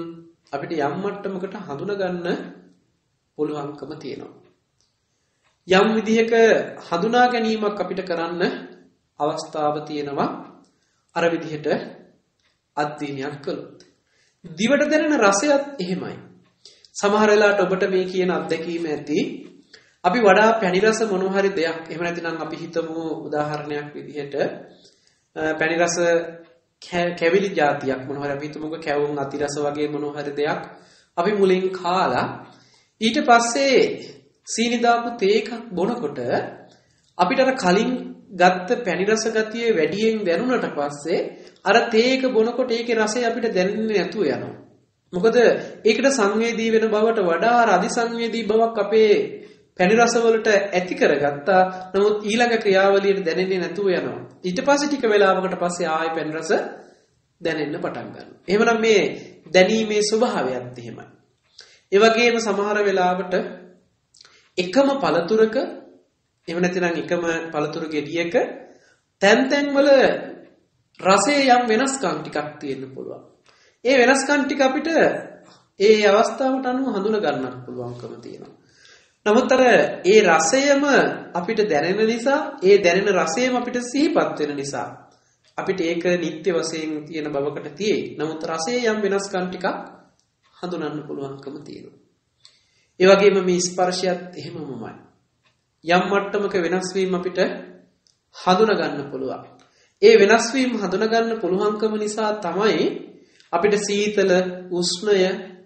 අපිට යම් මට්ටමකට හඳුනා ගන්න පුළුවන්කම තියෙනවා. යම් විදිහක හඳුනා ගැනීමක් අපිට කරන්න අවස්ථාව තියෙනවා අර විදිහට අධ්‍යයනයක් කළොත්. දිවට දැනෙන රසයත් එහෙමයි. සමහර වෙලාවට ඔබට මේ කියන අත්දැකීම ඇති. අපි වඩා පැණි රස මොනවා හරි දෙයක් එහෙම නැතිනම් අපි හිතමු උදාහරණයක් විදිහට පැණි රස කැවිලි జాතියක් මොනවා හරි අපි හිතමුකෝ කැවුම් අතිරස වගේ මොනවා හරි දෙයක් අපි මුලින් කාලා ඊට පස්සේ සීනි දාපු තේ එකක් බොනකොට අපිට අර කලින් ගත්ත පැණි රස ගතිය වැඩියෙන් දැනුණට පස්සේ අර තේ එක බොනකොට ඒකේ රසය අපිට දැනෙන්නේ නැතුව යනවා. මොකද ඒකට සංවේදී වෙන බවට වඩා අර අධිසංවේදී බවක් අපේ පැණි රස වලට ඇති කරගත්තා. නමුත් ඊළඟ ක්‍රියාවලියට දැනෙන්නේ නැතුව යනවා. ඊට පස්සේ ටික වෙලාවකට පස්සේ ආයෙ පැණි රස දැනෙන්න පටන් ගන්නවා. එහෙමනම් මේ දැනීමේ ස්වභාවයත් එහෙමයි. ඒ වගේම සමහර වෙලාවට එකම පළතුරක එහෙම නැතිනම් එකම පළතුරු ගෙඩියක තැන් තැන් වල රසයේ යම් වෙනස්කම් ටිකක් තියෙන්න පුළුවන්. ඒ වෙනස්කම් ටික අපිට ඒ අවස්ථාවට අනුව හඳුනා ගන්නත් පුළුවන්කම තියෙනවා. නමුත් අර ඒ රසයම අපිට දැනෙන නිසා ඒ දැනෙන රසයම අපිට සිහිපත් වෙන නිසා අපිට ඒක නිත්‍ය වශයෙන් තියෙන බවකට තියෙයි. නමුත් රසයේ යම් වෙනස්කම් ටිකක් හඳුනන්න පුළුවන්කම තියෙනවා. ඒ වගේම මේ ස්පර්ශයත් එහෙමමයි. යම් මට්ටමක වෙනස් වීම අපිට හඳුනා ගන්න පුළුවන්. ඒ වෙනස් වීම හඳුනා ගන්න පුළුවන්කම නිසා තමයි අපිට සීතල, උෂ්ණය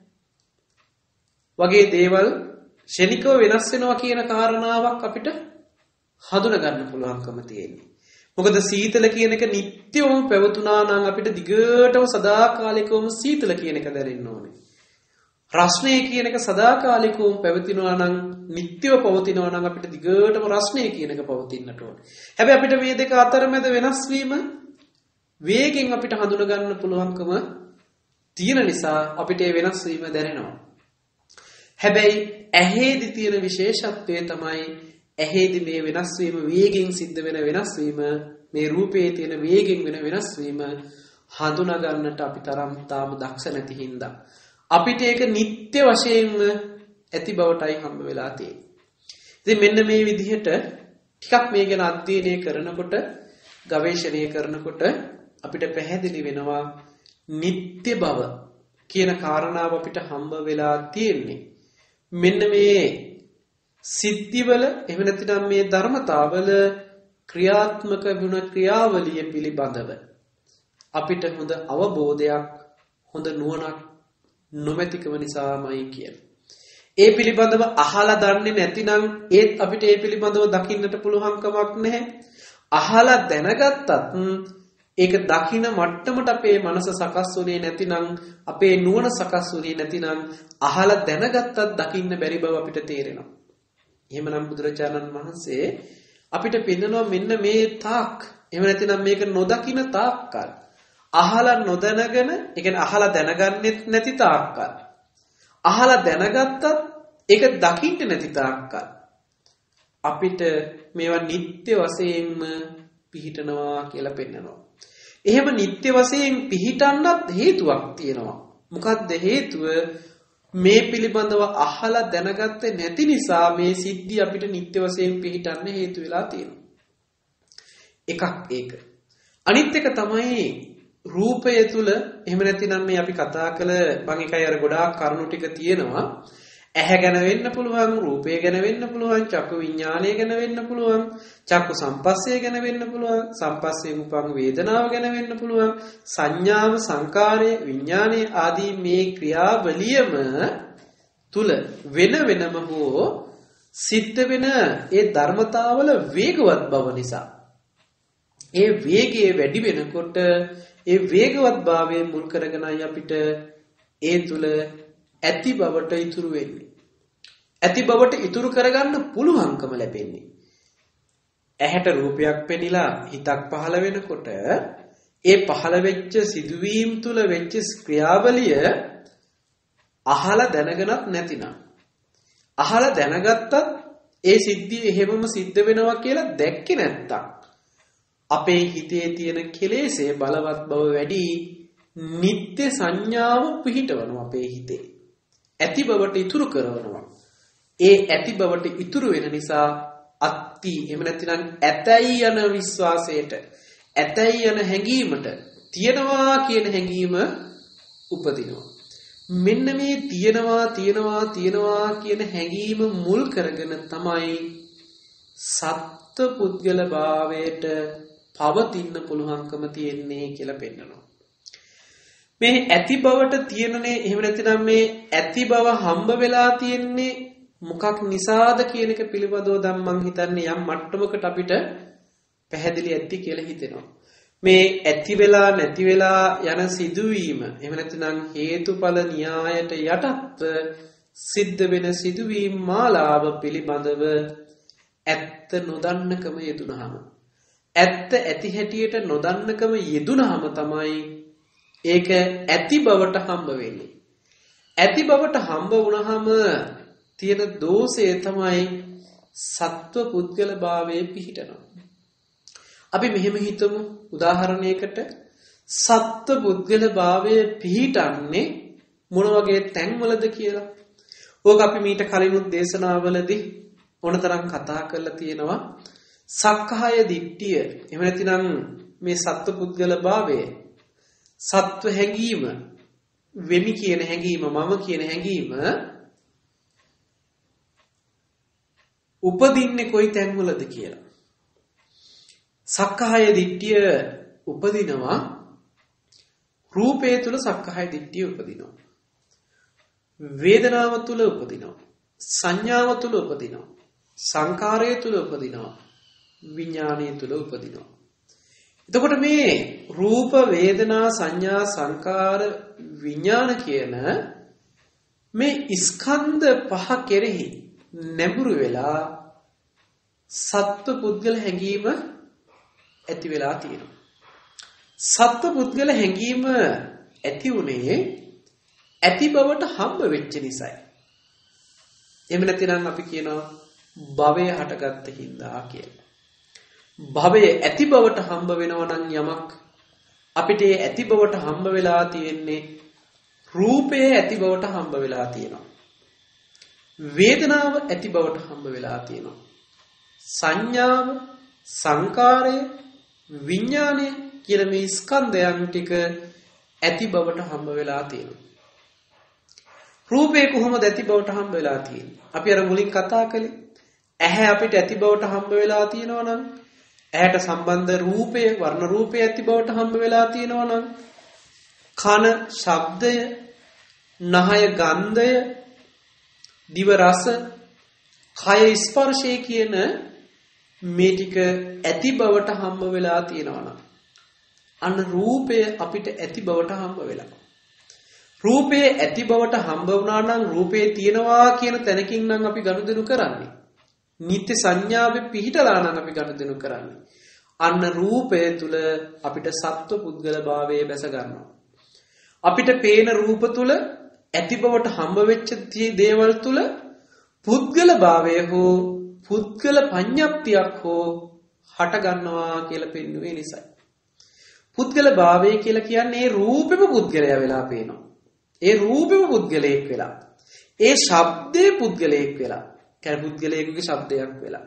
වගේ දේවල් ශනිකව වෙනස් වෙනවා කියන කාරණාවක් අපිට හඳුනා ගන්න පුළුවන්කම තියෙන්නේ. මොකද සීතල කියන එක නිට්ටයවම පැවතුනා නම් අපිට දිගටම සදාකාලිකවම සීතල කියන එක දැනෙන්න ඕනේ. රස්නේ කියන එක සදාකාලිකවම පැවතිනවා නම් නිට්ටයව පවතිනවා නම් අපිට දිගටම රස්නේ කියන එක පවතින්නට ඕනේ. හැබැයි අපිට මේ දෙක අතරමැද වෙනස් වීම වේගෙන් අපිට හඳුනා ගන්න පුළුවන්කම තියෙන නිසා අපිට ඒ වෙනස් වීම දැනෙනවා. හැබැයි ඇහේදි තියෙන විශේෂත්වය තමයි ඇහේදි මේ වෙනස් වීම වේගෙන් සිද්ධ වෙන වෙනස් වීම මේ රූපයේ තියෙන වේගෙන් වෙන වෙනස් වීම හඳුනා ගන්නට අපි තරම් තාම දක්ෂ නැති හින්දා අපිට ඒක නිත්‍ය වශයෙන්ම ඇති බවටයි හම්බ වෙලා තියෙන්නේ. ඉතින් මෙන්න මේ විදිහට ටිකක් මේ ගැන අධ්‍යයනය කරනකොට ගවේෂණය කරනකොට අපිට පැහැදිලි වෙනවා නිත්‍ය බව කියන කාරණාව අපිට හම්බ වෙලා තියෙන්නේ. මෙන්න මේ සිද්ධිවල එහෙම නැත්නම් මේ ධර්මතාවල ක්‍රියාත්මක වුණ ක්‍රියාවලිය පිළිබඳව අපිට හොඳ අවබෝධයක් හොඳ නුවණක් නොමැතිකම නිසාමයි කියන්නේ. ඒ පිළිබඳව අහලා දන්නේ නැතිනම් ඒත් අපිට ඒ පිළිබඳව දකින්නට පුළුවන් කමක් නැහැ. අහලා දැනගත්තත් ඒක දකින මට්ටමට අපේ මනස සකස් වුණේ නැතිනම් අපේ නුවණ සකස් වුණේ නැතිනම් අහලා දැනගත්තත් දකින්න බැරි බව අපිට තේරෙනවා. එහෙමනම් බුදුරජාණන් වහන්සේ අපිට පෙන්නනවා මෙන්න මේ තාක් එහෙම නැතිනම් මේක නොදකින තාක්කල් අහලා නොදැනගෙන ඒ කියන්නේ අහලා දැනගන්නෙත් නැති තාක්කල් අහලා දැනගත්තත් ඒක දකින්න නැති තාක්කල් අපිට මේවා නිත්‍ය වශයෙන්ම පිහිටනවා කියලා පෙන්නනවා. එහෙම නිත්‍ය වශයෙන් පිහිටන්නත් හේතුවක් තියෙනවා. මොකක්ද හේතුව? මේ පිළිබඳව අහලා දැනගත්තේ නැති නිසා මේ සිද්ධිය අපිට නිත්‍ය වශයෙන් පිහිටන්න හේතු වෙලා තියෙනවා. එකක් ඒක. අනිත් එක තමයි රූපය තුල එහෙම නැතිනම් මේ අපි කතා කළ මම එකයි අර ගොඩාක් කරුණු ටික තියෙනවා. ඇහැ ගැන වෙන්න පුළුවන්, රූපය ගැන වෙන්න පුළුවන්, චක්කු විඥානය ගැන වෙන්න පුළුවන්, චක්කු සම්පස්සය ගැන වෙන්න පුළුවන්, සම්පස්සයෙන් උපන් වේදනාව ගැන වෙන්න පුළුවන්, සංඥාව, සංකාරය, විඥානය ආදී මේ ක්‍රියාවලියම තුල වෙන වෙනම හෝ සිද්ධ වෙන ඒ ධර්මතාවල වේගවත් බව නිසා ඒ වේගය වැඩි වෙනකොට ඒ වේගවත් භාවය මුල් කරගෙනයි අපිට ඒ තුල ඇති බවට ඉතුරු වෙන්නේ. ඇති බවට ඉතුරු කරගන්න පුළුවන්කම ලැබෙන්නේ. ඇහැට රූපයක් පෙනිලා හිතක් පහළ වෙනකොට ඒ පහළ වෙච්ච සිදුවීම් තුල වෙච්ච ක්‍රියාවලිය අහලා දැනගනත් නැතිනම් අහලා දැනගත්තත් ඒ සිද්ධිය එහෙමම සිද්ධ වෙනවා කියලා දැක්කේ නැත්තම් අපේ හිතේ තියෙන කෙලෙසේ බලවත් බව වැඩි නිත්‍ය සංඥාව පිහිටවනවා අපේ හිතේ. ඇති බවට ඉතුරු කරනවා. ඒ ඇති බවට ඉතුරු වෙන නිසා අත්ති එහෙම නැත්නම් ඇතයි යන විශ්වාසයට ඇතයි යන හැඟීමට තියනවා කියන හැඟීම උපදිනවා. මෙන්න මේ තියනවා කියන හැඟීම මුල් කරගෙන තමයි සත්ත්ව පුද්ගල භාවයට පවතින්න පුළුවන්කම තියෙන්නේ කියලා පෙන්නනවා. මේ ඇති බවට තියෙනනේ එහෙම නැත්නම් මේ ඇති බව හම්බ වෙලා තියෙන්නේ මොකක් නිසාද කියන එක පිළිබඳව දැන් මම හිතන්නේ යම් මට්ටමකට අපිට පැහැදිලි ඇති කියලා හිතෙනවා. මේ ඇති වෙලා නැති වෙලා යන සිදුවීම එහෙම නැත්නම් හේතුඵල න්‍යායට යටත්ව සිද්ධ වෙන සිදුවීම් මාලාව පිළිබඳව ඇත්ත නොදන්නකම යෙදුනහම ඇත්ත ඇති හැටියට නොදන්නකම යෙදුනහම තමයි ඒක ඇති බවට හම්බ වෙන්නේ. ඇති බවට හම්බ වුණාම තියෙන දෝෂය තමයි සත්ව පුද්ගල භාවයේ පිහිටනවා. අපි මෙහෙම හිතමු උදාහරණයකට සත්ව පුද්ගල භාවයේ පිහිටන්නේ මොන වගේ තැන්වලද කියලා. ඕක අපි මීට කලිනුත් දේශනාවලදී ඕනතරම් කතා කරලා තියෙනවා. සක්කාය දිට්ඨිය එහෙම නැතිනම් මේ සත්ව පුද්ගල භාවය සත්ව හැඟීම වෙමි කියන හැඟීම මම කියන හැඟීම උපදින්නේ කොයි තැන්වලද කියලා. සක්කාය දිට්ඨිය උපදිනවා රූපය තුල සක්කාය දිට්ඨිය උපදිනවා. වේදනාව තුල උපදිනවා. සංඥාව තුල උපදිනවා. සංකාරය තුල උපදිනවා. විඥානය තුල උපදිනවා. එතකොට මේ රූප වේදනා සංඥා සංකාර විඥාන කියන මේ ස්කන්ධ පහ කෙරෙහි නැඹුරු වෙලා සත්ව පුද්ගල හැඟීම ඇති වෙලා තියෙනවා. සත්ව පුද්ගල හැඟීම ඇති උනේ ඇති බවට හම්බ වෙච්ච නිසායි. එහෙම නැතිනම් අපි කියනවා භවය හටගත්ත හින්දා කියලා. භවයේ ඇති බවට හම්බ වෙනවා නම් යමක් අපිට ඒ ඇති බවට හම්බ වෙලා තියෙන්නේ රූපයේ ඇති බවට හම්බ වෙලා තියෙනවා. වේදනාව ඇති බවට හම්බ වෙලා තියෙනවා. සංඥාව, සංකාරය, විඥානය කියන මේ ස්කන්ධයන් ටික ඇති බවට හම්බ වෙලා තියෙනවා. රූපේ කොහොමද ඇති බවට හම්බ වෙලා තියෙන්නේ? අපි අර මුලින් කතා කළේ ඇහැ අපිට ඇති බවට හම්බ වෙලා තියෙනවා නම් ඇහැට සම්බන්ධ රූපය වර්ණ රූපය ඇති බවට හම්බ වෙලා තියෙනවා නම් කන ශබ්දය නහය ගන්ධය දිව රස කය ස්පර්ශය කියන මේ ටික ඇති බවට හම්බ වෙලා තියෙනවා නම් අන්න රූපය අපිට ඇති බවට හම්බ වෙලා රූපේ ඇති බවට හම්බ වුණා නම් රූපේ තියෙනවා කියන තැනකින් නම් අපි ගනුදෙනු කරන්නේ නිත්‍ය සංඥාවේ පිහිටලා නම් අපි ගනුදෙනු කරන්නේ අන්න රූපය තුල අපිට සත්ව පුද්ගල භාවයේ බැස ගන්නවා අපිට පේන රූප තුල ඇති බවට හම්බ වෙච්ච දේවල් තුල පුද්ගල භාවය හෝ පුද්ගල පඤ්ඤප්තියක් හෝ හට ගන්නවා කියලා පෙන්වුවේ නිසායි පුද්ගල භාවය කියලා කියන්නේ ඒ රූපෙම පුද්ගලයා වෙලා පේනවා ඒ රූපෙම පුද්ගලයෙක් වෙලා ඒ ශබ්දේ පුද්ගලයෙක් වෙලා කර පුද්ගලයෙකුගේ ශබ්දයක් වෙලා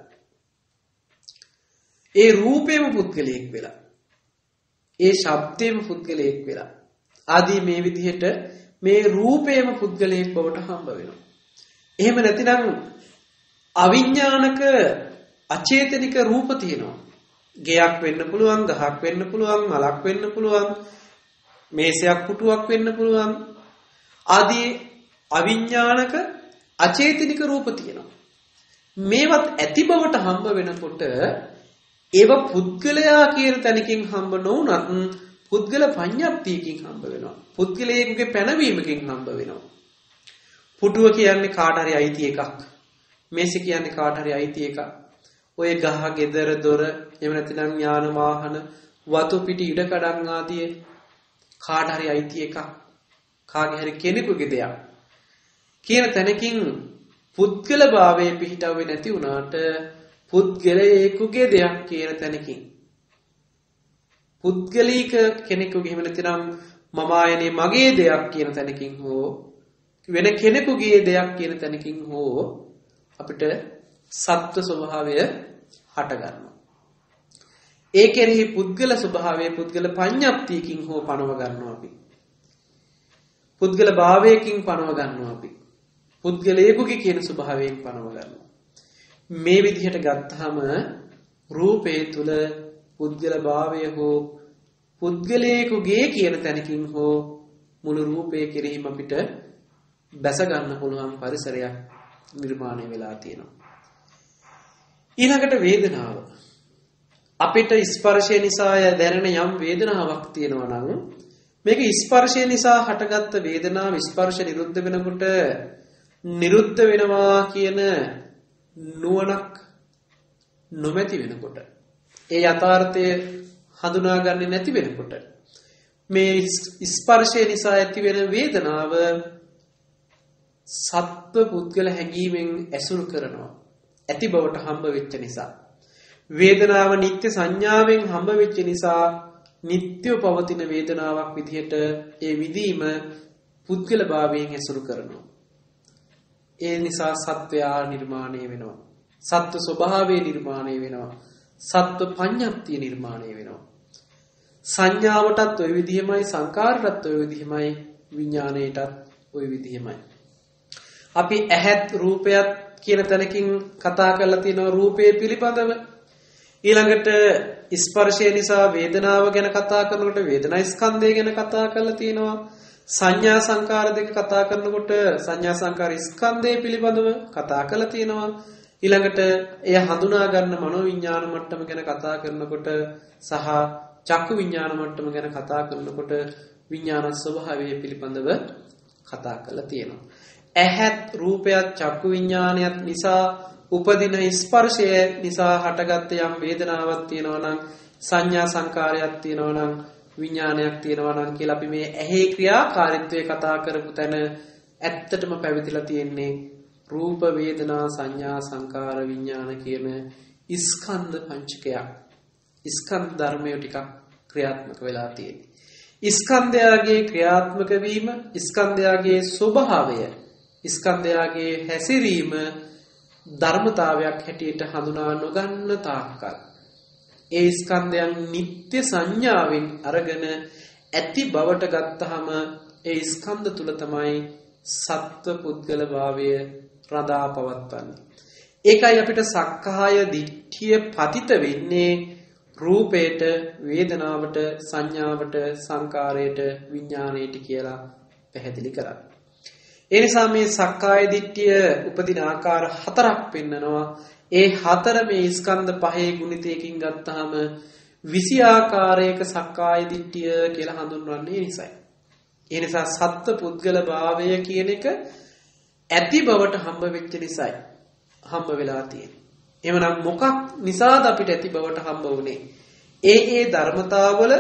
ඒ රූපේම පුද්ගලයෙක් වෙලා ඒ ශබ්දේම පුද්ගලයෙක් වෙලා ආදී මේ විදිහට මේ රූපේම පුද්ගලයෙක් බවට හම්බ වෙනවා එහෙම නැතිනම් අවිඥානික අචේතනික රූප තියෙනවා ගෙයක් වෙන්න පුළුවන් ගහක් වෙන්න පුළුවන් මලක් වෙන්න පුළුවන් මේසයක් පුටුවක් වෙන්න පුළුවන් ආදී අවිඥානික අචේතනික රූප තියෙනවා මේවත් ඇති බවට හම්බ වෙනකොට ඒව පුද්ගලයා කියන තැනකින් හම්බ නොවුනත් පුද්ගල පඤ්ඤප්තියකින් හම්බ වෙනවා පුද්ගලයෙකුගේ පැනවීමකින් හම්බ වෙනවා පුටුව කියන්නේ කාට හරි අයිති එකක් මේස කියන්නේ කාට හරි අයිති එකක් ඔය ගහ ගෙදර දොර එහෙම නැත්නම් යාන වාහන වතු පිටි ඉඩ කඩන් ආදී කාට හරි අයිති එකක් කාගේ හරි කෙනෙකුගේ දෙයක් කියන තැනකින් පුද්ගල භාවයේ පිහිටවෙන්නේ නැති වුණාට පුද්ගලයෙකුගේ දෙයක් කියන තැනකින් පුද්ගලික කෙනෙකුගේ එහෙම නැත්නම් මම ආයනේ මගේ දෙයක් කියන තැනකින් හෝ වෙන කෙනෙකුගේ දෙයක් කියන තැනකින් හෝ අපිට සත්ව ස්වභාවය හට ගන්නවා. ඒ කෙරෙහි පුද්ගල ස්වභාවය පුද්ගල පඤ්ඤප්තියකින් හෝ පනව ගන්නවා අපි. පුද්ගල භාවයකින් පනව ගන්නවා අපි. පුද්ගලයෙකුගේ කියන ස්වභාවයෙන් පනව ගන්නවා. මේ විදිහට ගත්තාම රූපේ තුල පුද්ගල භාවය හෝ පුද්ගලයෙකුගේ කියන තැනකින් හෝ මුළු රූපේ කෙරෙහිම අපිට බැස ගන්න පුළුවන් පරිසරයක් නිර්මාණය වෙලා තියෙනවා. ඊළඟට වේදනාව. අපිට ස්පර්ශය නිසා දැනෙන යම් වේදනාවක් තියෙනවා නම් මේක ස්පර්ශය නිසා හටගත්ත වේදනාව ස්පර්ශ නිරුද්ධ වෙනකොට නිරුද්ධ වෙනවා කියන නුවණක් නොමැති වෙනකොට ඒ යථාර්ථය හඳුනාගන්නේ නැති වෙනකොට මේ ස්පර්ශය නිසා ඇතිවෙන වේදනාව සත්ව පුද්ගල හැඟීමෙන් ඇසුරු කරනවා. ඇති බවට හම්බ වෙච්ච නිසා. වේදනාව නිත්‍ය සංඥාවෙන් හම්බ වෙච්ච නිසා නිත්‍යව පවතින වේදනාවක් විදිහට ඒ විදීම පුද්ගල භාවයෙන් ඇසුරු කරනවා. ඒ නිසා සත්වයා නිර්මාණය වෙනවා. සත්ව ස්වභාවය නිර්මාණය වෙනවා. සත්ව පඤ්ඤප්තිය නිර්මාණය වෙනවා. සංඥාවටත් ওই විදිහමයි සංකාරයටත් ওই විදිහමයි විඥාණයටත් ওই විදිහමයි. අපි ඇහත් රූපයත් කියන තැනකින් කතා කරලා තියෙනවා රූපේ පිළිබඳව. ඊළඟට ස්පර්ශය නිසා වේදනාව ගැන කතා කරනකොට වේදනා ස්කන්ධය ගැන කතා කරලා තියෙනවා. සංඥා සංකාර දෙක කතා කරනකොට සංඥා සංකාර ස්කන්ධය පිළිබඳව කතා කරලා තියෙනවා. ඊළඟට එය හඳුනා ගන්න මනෝ විඥාන මට්ටම ගැන කතා කරනකොට සහ චක්කු විඥාන මට්ටම ගැන කතා කරනකොට විඥාන ස්වභාවය පිළිබඳව කතා කරලා තියෙනවා. ඇහත් රූපයත් චක්කු විඥානයත් නිසා උපදින ස්පර්ශය නිසා හටගත්ත යම් වේදනාවක් තියෙනවා නම් සංඥා සංකාරයක් තියෙනවා නම් විඥානයක් තියෙනවා නම් කියලා අපි මේ ඇහි ක්‍රියාකාරීත්වය කතා කරපු තැන ඇත්තටම පැවතිලා තියෙන්නේ රූප වේදනා සංඥා සංකාර විඥාන කියන ස්කන්ධ පංචකයක්. ස්කන්ධ ධර්මය ටිකක් ක්‍රියාත්මක වෙලා තියෙන්නේ. ස්කන්ධයගේ ක්‍රියාත්මක වීම ස්කන්ධයගේ ස්වභාවය ස්කන්ධයගේ හැසිරීම ධර්මතාවයක් හැටියට හඳුනා නොගන්න තාක්කල් ඒ ස්කන්ධයන් නිත්‍ය සංඥාවෙන් අරගෙන ඇති බවට ගත්තාම ඒ ස්කන්ධ තුල තමයි සත්ව පුද්ගල භාවය රඳා පවත්වන්නේ. ඒකයි අපිට සක්කාය දිට්ඨිය පතිත වෙන්නේ රූපේට වේදනාවට සංඥාවට සංකාරයට විඥාණයට කියලා පැහැදිලි කරන්නේ. ඒ නිසා මේ සක්කාය දිට්ඨිය උපදින ආකාර හතරක් පෙන්නනවා. ඒ හතර මේ ස්කන්ධ පහේ ගුණිතයකින් ගත්තාම 20 ආකාරයක සක්කාය දිට්ඨිය කියලා හඳුන්වන්නේ නිසායි. ඒ නිසා සත්ත්ව පුද්ගල භාවය කියන එක ඇති බවට හම්බ වෙච්ච නිසායි හම්බ වෙලා තියෙන්නේ. එහෙමනම් මොකක් නිසාද අපිට ඇති බවට හම්බ වුනේ? ඒ ධර්මතාවල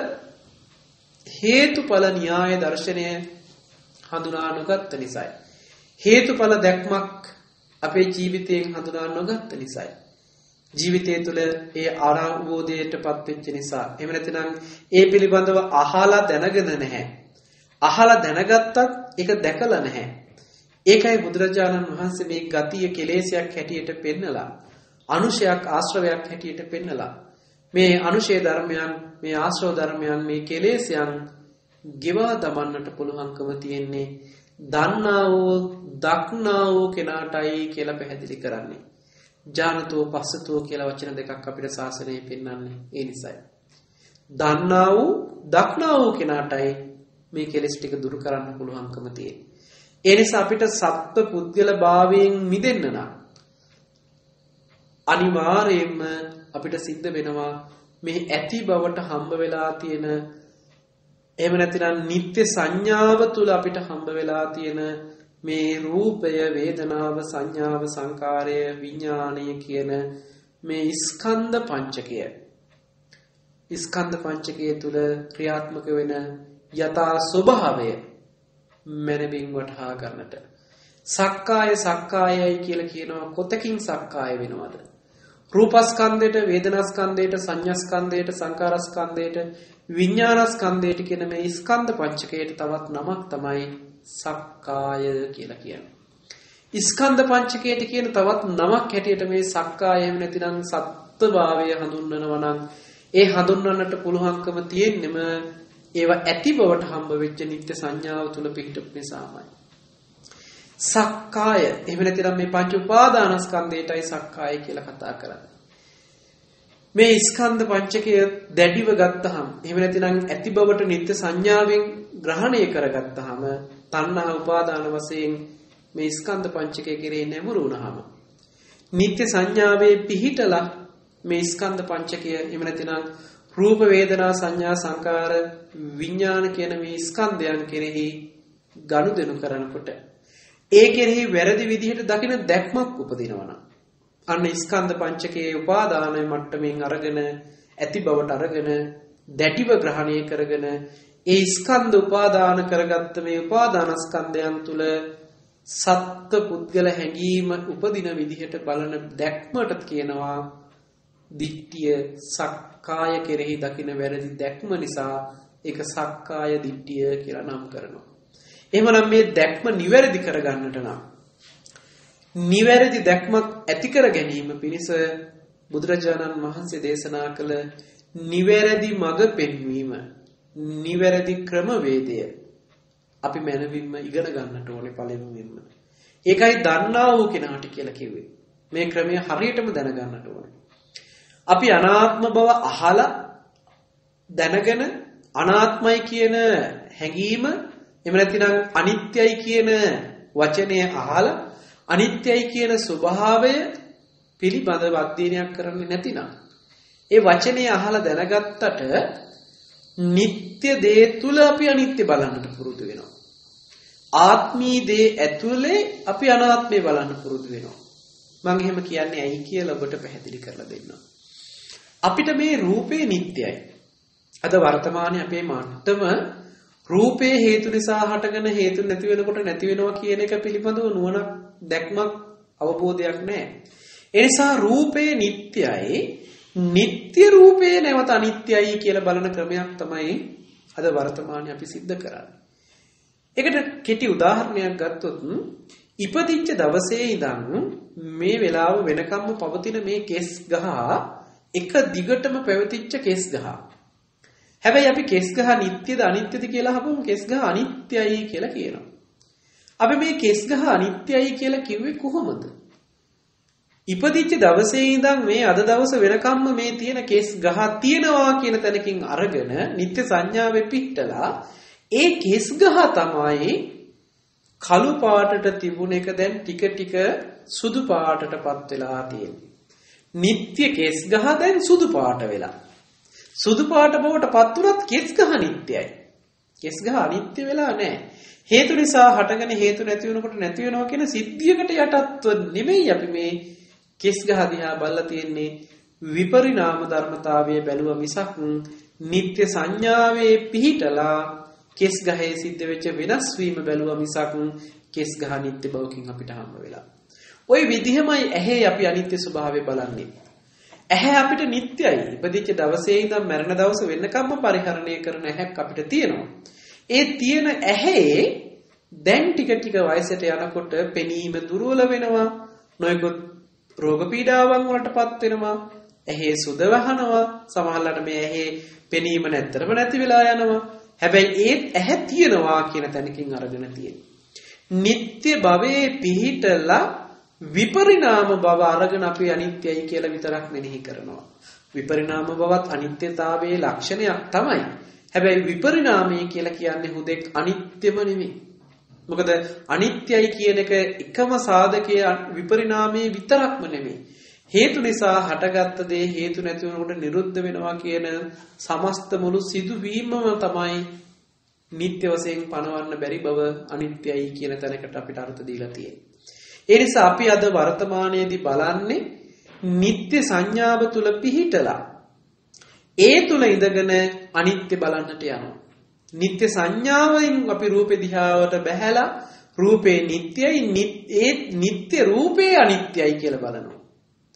හේතුඵල න්‍යාය දර්ශනය හඳුනා නොගත්ත නිසායි. හේතුඵල දැක්මක් අපේ ජීවිතයෙන් හඳුනා නොගත්ත නිසායි. ජීවිතය තුළ ඒ ආරාවෝදයටපත් වෙච්ච නිසා. එහෙම නැත්නම් ඒ පිළිබඳව අහලා දැනගෙන නැහැ. අහලා දැනගත්තත් ඒක දැකලා නැහැ. ඒකයි බුදුරජාණන් වහන්සේ මේ ගතිය කෙලෙසයක් හැටියට පෙන්නලා අනුශයක් ආශ්‍රවයක් හැටියට පෙන්නලා මේ අනුශය ධර්මයන් මේ ආශ්‍රව ධර්මයන් මේ කෙලෙසයන් ගෙවා දමන්නට පුළුවන්කම තියෙන්නේ දන්නා වූ දක්නා වූ කෙනාටයි කියලා පැහැදිලි කරන්නේ. ඥානතෝ පස්සතෝ කියලා වචන දෙකක් අපිට ශාසනයේ පෙන්වන්නේ ඒ නිසායි. දන්නා වූ දක්නා වූ කෙනාටයි මේ කෙලෙස් ටික දුරු කරන්න පුළුවන්කම තියෙන්නේ. ඒ නිසා අපිට සත්ත්ව පුද්ගල භාවයෙන් මිදෙන්න නම් අනිවාර්යයෙන්ම අපිට සිද්ධ වෙනවා මේ ඇති බවට හම්බ වෙලා තියෙන එහෙම නැතිනම් නිත්‍ය සංඥාව තුල අපිට හම්බ වෙලා තියෙන මේ රූපය වේදනාව සංඥාව සංකාරය විඥාණය කියන මේ ස්කන්ධ පංචකය තුල ක්‍රියාත්මක වෙන යථා ස්වභාවය මනමින් වටහා ගන්නට සක්කායයි කියලා කියනවා. කොතකින් සක්කාය වෙනවද? රූපස්කන්ධයට, වේදනාස්කන්ධයට, සංඥාස්කන්ධයට, සංකාරස්කන්ධයට, විඥානස්කන්ධයට කියන මේ ස්කන්ධ පංචකයට තවත් නමක් තමයි සක්කාය කියලා කියන්නේ. ස්කන්ධ පංචකයට කියන තවත් නමක් හැටියට මේ සක්කාය එහෙම නැතිනම් සත්ත්වභාවය හඳුන්වනවා නම් ඒ හඳුන්වන්නට පුළුවන්කම තියෙන්නෙම ඒවා ඇති බවට හම්බ වෙච්ච නිත්‍ය සංඥාව තුල පිහිටපු නිසාමයි. සක්කාය එහෙම නැතිනම් මේ පංච උපාදානස්කන්ධයටයි සක්කාය කියලා කතා කරන්නේ. මේ ස්කන්ධ පංචකය දැඩිව ගත්තහම එහෙම නැතිනම් ඇති බවට නිත්‍ය සංඥාවෙන් ග්‍රහණය කරගත්තාම තණ්හා උපාදාන වශයෙන් මේ ස්කන්ධ පංචකය කෙරෙහි නැඹුරු වුණාම නිත්‍ය සංඥාවේ පිහිටලා මේ ස්කන්ධ පංචකය එහෙම නැතිනම් රූප වේදනා සංඥා සංකාර විඥාන කියන මේ ස්කන්ධයන් කෙරෙහි ගනුදෙනු කරනකොට ඒ කෙරෙහි වැරදි විදිහට දකින දැක්මක් උපදිනවා නම් අන්න ස්කන්ධ පංචකයේ උපාදානයේ මට්ටමින් අරගෙන ඇති බවට අරගෙන දැඩිව ග්‍රහණය කරගෙන ඒ ස්කන්ධ උපාදාන කරගත්ත මේ උපාදානස්කන්ධයන් තුල සත්ත්ව පුද්ගල හැඟීම උපදින විදිහට බලන දැක්මට කියනවා දිට්ඨිය. සක්කාය කෙරෙහි දකින වැරදි දැක්ම නිසා ඒක සක්කාය දිට්ඨිය කියලා නම් කරනවා. එහෙමනම් මේ දැක්ම නිවැරදි කරගන්නට නම් නිවැරදි දැක්මක් ඇති කර ගැනීම පිණිස බුදුරජාණන් වහන්සේ දේශනා කළ නිවැරදි මඟ පෙන්වීම, නිවැරදි ක්‍රමවේදය අපි මනවින්ම ඉගෙන ගන්නට ඕනේ පළමුවෙන්ම. ඒකයි දන්නා වූ කෙනාට කියලා කිව්වේ. මේ ක්‍රමය හරියටම දැනගන්නට ඕනේ. අපි අනාත්ම බව අහලා දැනගෙන අනාත්මයි කියන හැඟීම එහෙම නැතිනම් අනිත්‍යයි කියන වචනය අහලා අනිත්‍යයි කියන ස්වභාවය පිළිබඳව අධ්‍යයනයක් කරන්නේ නැතිනම් ඒ වචනේ අහලා දැනගත්තට නිත්‍ය දේ තුල අපි අනිත්‍ය බලන්නට පුරුදු වෙනවා. ආත්මී දේ ඇතුලේ අපි අනාත්මය බලන්න පුරුදු වෙනවා. මම එහෙම කියන්නේ ඇයි කියලා ඔබට පැහැදිලි කරලා දෙන්නම්. අපිට මේ රූපේ නිට්ටයයි. අද වර්තමානයේ අපේ මට්ටම රූපේ හේතු නිසා හටගෙන හේතු නැති වෙනකොට නැති වෙනවා කියන එක පිළිබඳව නුවණක් දැක්මක් අවබෝධයක් නැහැ. ඒ නිසා රූපේ නිට්ටයයි, නිට්ටය රූපේ නැවත අනිත්‍යයි කියලා බලන ක්‍රමයක් තමයි අද වර්තමානයේ අපි සිද්ධ කරන්නේ. ඒකට කෙටි උදාහරණයක් ගත්තොත් ඉපදිච්ච දවසේ ඉඳන් මේ වෙලාව වෙනකම්ම පවතින මේ කෙස් ගහ එක දිගටම පැවතිච්ච කෙස් ගහ. හැබැයි අපි කෙස් ගහ නිට්ටයද අනිත්‍යද කියලා අහපුවම කෙස් ගහ අනිත්‍යයි කියලා කියනවා. අපි මේ කෙස් ගහ අනිත්‍යයි කියලා කිව්වේ කොහොමද? ඉපදිච්ච දවසේ ඉඳන් මේ අද දවස වෙනකම්ම මේ තියෙන කෙස් ගහ තියෙනවා කියන තැනකින් අරගෙන නිත්‍ය සංඥාවේ පිටලා ඒ කෙස් ගහ තමයි කළු පාටට තිබුණ එක දැන් ටික ටික සුදු පාටටපත් වෙලා තියෙන්නේ. නිත්‍ය කෙස් ගහ දැන් සුදු පාට වෙලා. සුදු පාට බවට පත් වුණත් කෙස් ගහ නිට්ටයයි. කෙස් ගහ අනිත්‍ය වෙලා නැහැ. හේතු නිසා හටගෙන හේතු නැති වෙනකොට නැති වෙනවා කියන සිද්ධියකට යටත්ව නෙමෙයි අපි මේ කෙස් ගහ දිහා බලලා තියෙන්නේ. විපරිණාම ධර්මතාවය බැලුවා මිසක් නිත්‍ය සංඥාවේ පිහිටලා කෙස් ගහේ සිද්ධ වෙච්ච වෙනස් වීම බැලුවා මිසක් කෙස් ගහ නිත්‍ය බවකින් අපිට හම්බ වෙලා. ওই විදිහමයි ඇහි අපි අනිත්‍ය ස්වභාවය බලන්නේ. ඇහැ අපිට නිට්ටයයි. ඉපදිච්ච දවසේ ඉඳන් මරණ දවස වෙනකම්ම පරිහරණය කරන ඇහැක් අපිට තියෙනවා. ඒ තියෙන ඇහි දැන් ටික ටික වයසට යනකොට පෙනීම දුර්වල වෙනවා. නොයෙකුත් රෝග පීඩාවන් වලටපත් වෙනවා. ඇහි සුද වහනවා. සමහරවිට මේ ඇහි පෙනීම නැත්තරම නැති වෙලා යනවා. හැබැයි ඒත් ඇහැ තියෙනවා කියන තැනකින් අරගෙන තියෙනවා. නිත්‍ය භවයේ පිහිටලා විපරිණාම භව අරගෙන අපි අනිත්‍යයි කියලා විතරක් මෙනෙහි කරනවා. විපරිණාම භවත් අනිත්‍යතාවයේ ලක්ෂණයක් තමයි. හැබැයි විපරිණාමය කියලා කියන්නේ හුදෙක් අනිත්‍යම නෙමෙයි. මොකද අනිත්‍යයි කියන එක එකම සාධකයේ විපරිණාමයේ විතරක්ම නෙමෙයි. හේතු නිසා හටගත්ත දේ හේතු නැති වෙනකොට නිරුද්ධ වෙනවා කියන සමස්ත මුළු සිදුවීමම තමයි නිත්‍ය වශයෙන් පනවන්න බැරි බව අනිත්‍යයි කියන තැනකට අපිට අර්ථ දීලා තියෙන්නේ. ඒ නිසා අපි අද වර්තමානයේදී බලන්නේ නිත්‍ය සංඥාව තුල පිහිටලා ඒ තුල ඉඳගෙන අනිත්‍ය බලන්නට යනවා. නිත්‍ය සංඥාවෙන් අපි රූපේ දිහාවට බැහැලා රූපේ නිට්ටයයි ඒ නිත්‍ය රූපේ අනිත්‍යයි කියලා බලනවා.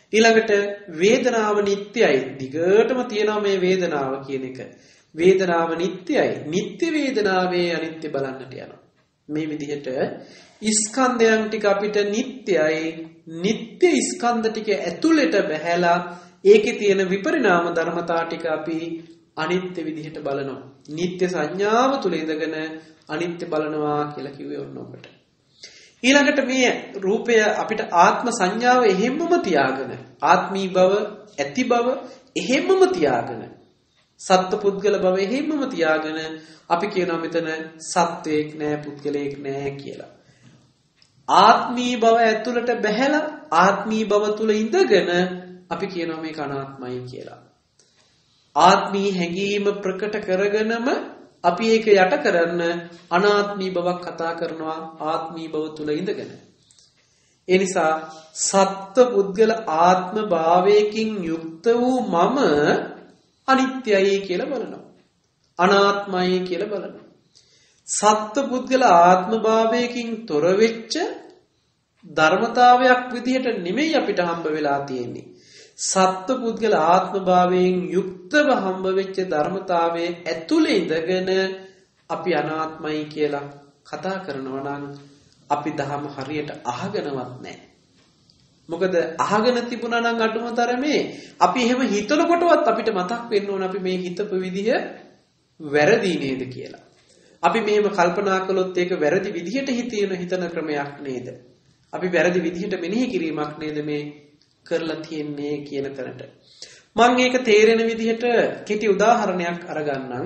ඊළඟට වේදනාව නිට්ටයයි. දිගටම තියෙනවා මේ වේදනාව කියන එක. වේදනාව නිට්ටයයි. නිට්ටය වේදනාවේ අනිත්‍ය බලන්නට යනවා. මේ විදිහට ස්කන්ධයන් ටික අපිට නිට්ටයයි. නිට්ටය ස්කන්ධ ටික ඇතුළට බහැලා ඒකේ තියෙන විපරිණාම ධර්මතා ටික අපි අනිත්‍ය විදිහට බලනවා. නිට්ටය සංඥාව තුල ඉඳගෙන අනිත්‍ය බලනවා කියලා කිව්වේ ඔන්න ඔබට. ඊළඟට මේ රූපය අපිට ආත්ම සංඥාව එහෙම්මම තියාගෙන ආත්මී බව ඇති බව එහෙම්මම තියාගෙන සත්පුද්ගල බව එහෙම්මම තියාගෙන අපි කියනවා මෙතන සත්වයක් නෑ පුද්ගලයෙක් නෑ කියලා. ආත්මී බව ඇතුළට බැහැලා ආත්මී බව තුල ඉඳගෙන අපි කියනවා මේක අනාත්මයි කියලා. ආත්මී හැඟීම ප්‍රකට කරගෙනම අපි ඒක යට කරන්න අනාත්මී බවක් කතා කරනවා ආත්මී බව තුල ඉඳගෙන. ඒ නිසා සත්ව පුද්ගල ආත්ම භාවයකින් යුක්ත වූ මම අනිත්‍යයි කියලා බලනවා. අනාත්මයි කියලා බලනවා. සත්ව පුද්ගල ආත්ම භාවයකින් තොර වෙච්ච ධර්මතාවයක් විදිහට නෙමෙයි අපිට හම්බ වෙලා තියෙන්නේ. සත්ව පුද්ගල ආත්ම භාවයෙන් යුක්තව හම්බ වෙච්ච ධර්මතාවයේ ඇතුළේ ඉඳගෙන අපි අනාත්මයි කියලා කතා කරනවා නම් අපි ධර්ම හරියට අහගෙනවත් නැහැ. මොකද අහගෙන තිබුණා නම් අඩුම තරමේ අපි එහෙම හිතනකොටවත් අපිට මතක් වෙන්න ඕන අපි මේ හිතපු විදිහ වැරදි නේද කියලා. අපි මෙහෙම කල්පනා කළොත් ඒක වැරදි විදිහට හිතන ක්‍රමයක් නේද? අපි වැරදි විදිහට මෙනෙහි කිරීමක් නේද මේ කරලා තියෙන්නේ කියන තැනට. මම මේක තේරෙන විදිහට කෙටි උදාහරණයක් අරගන්නම්.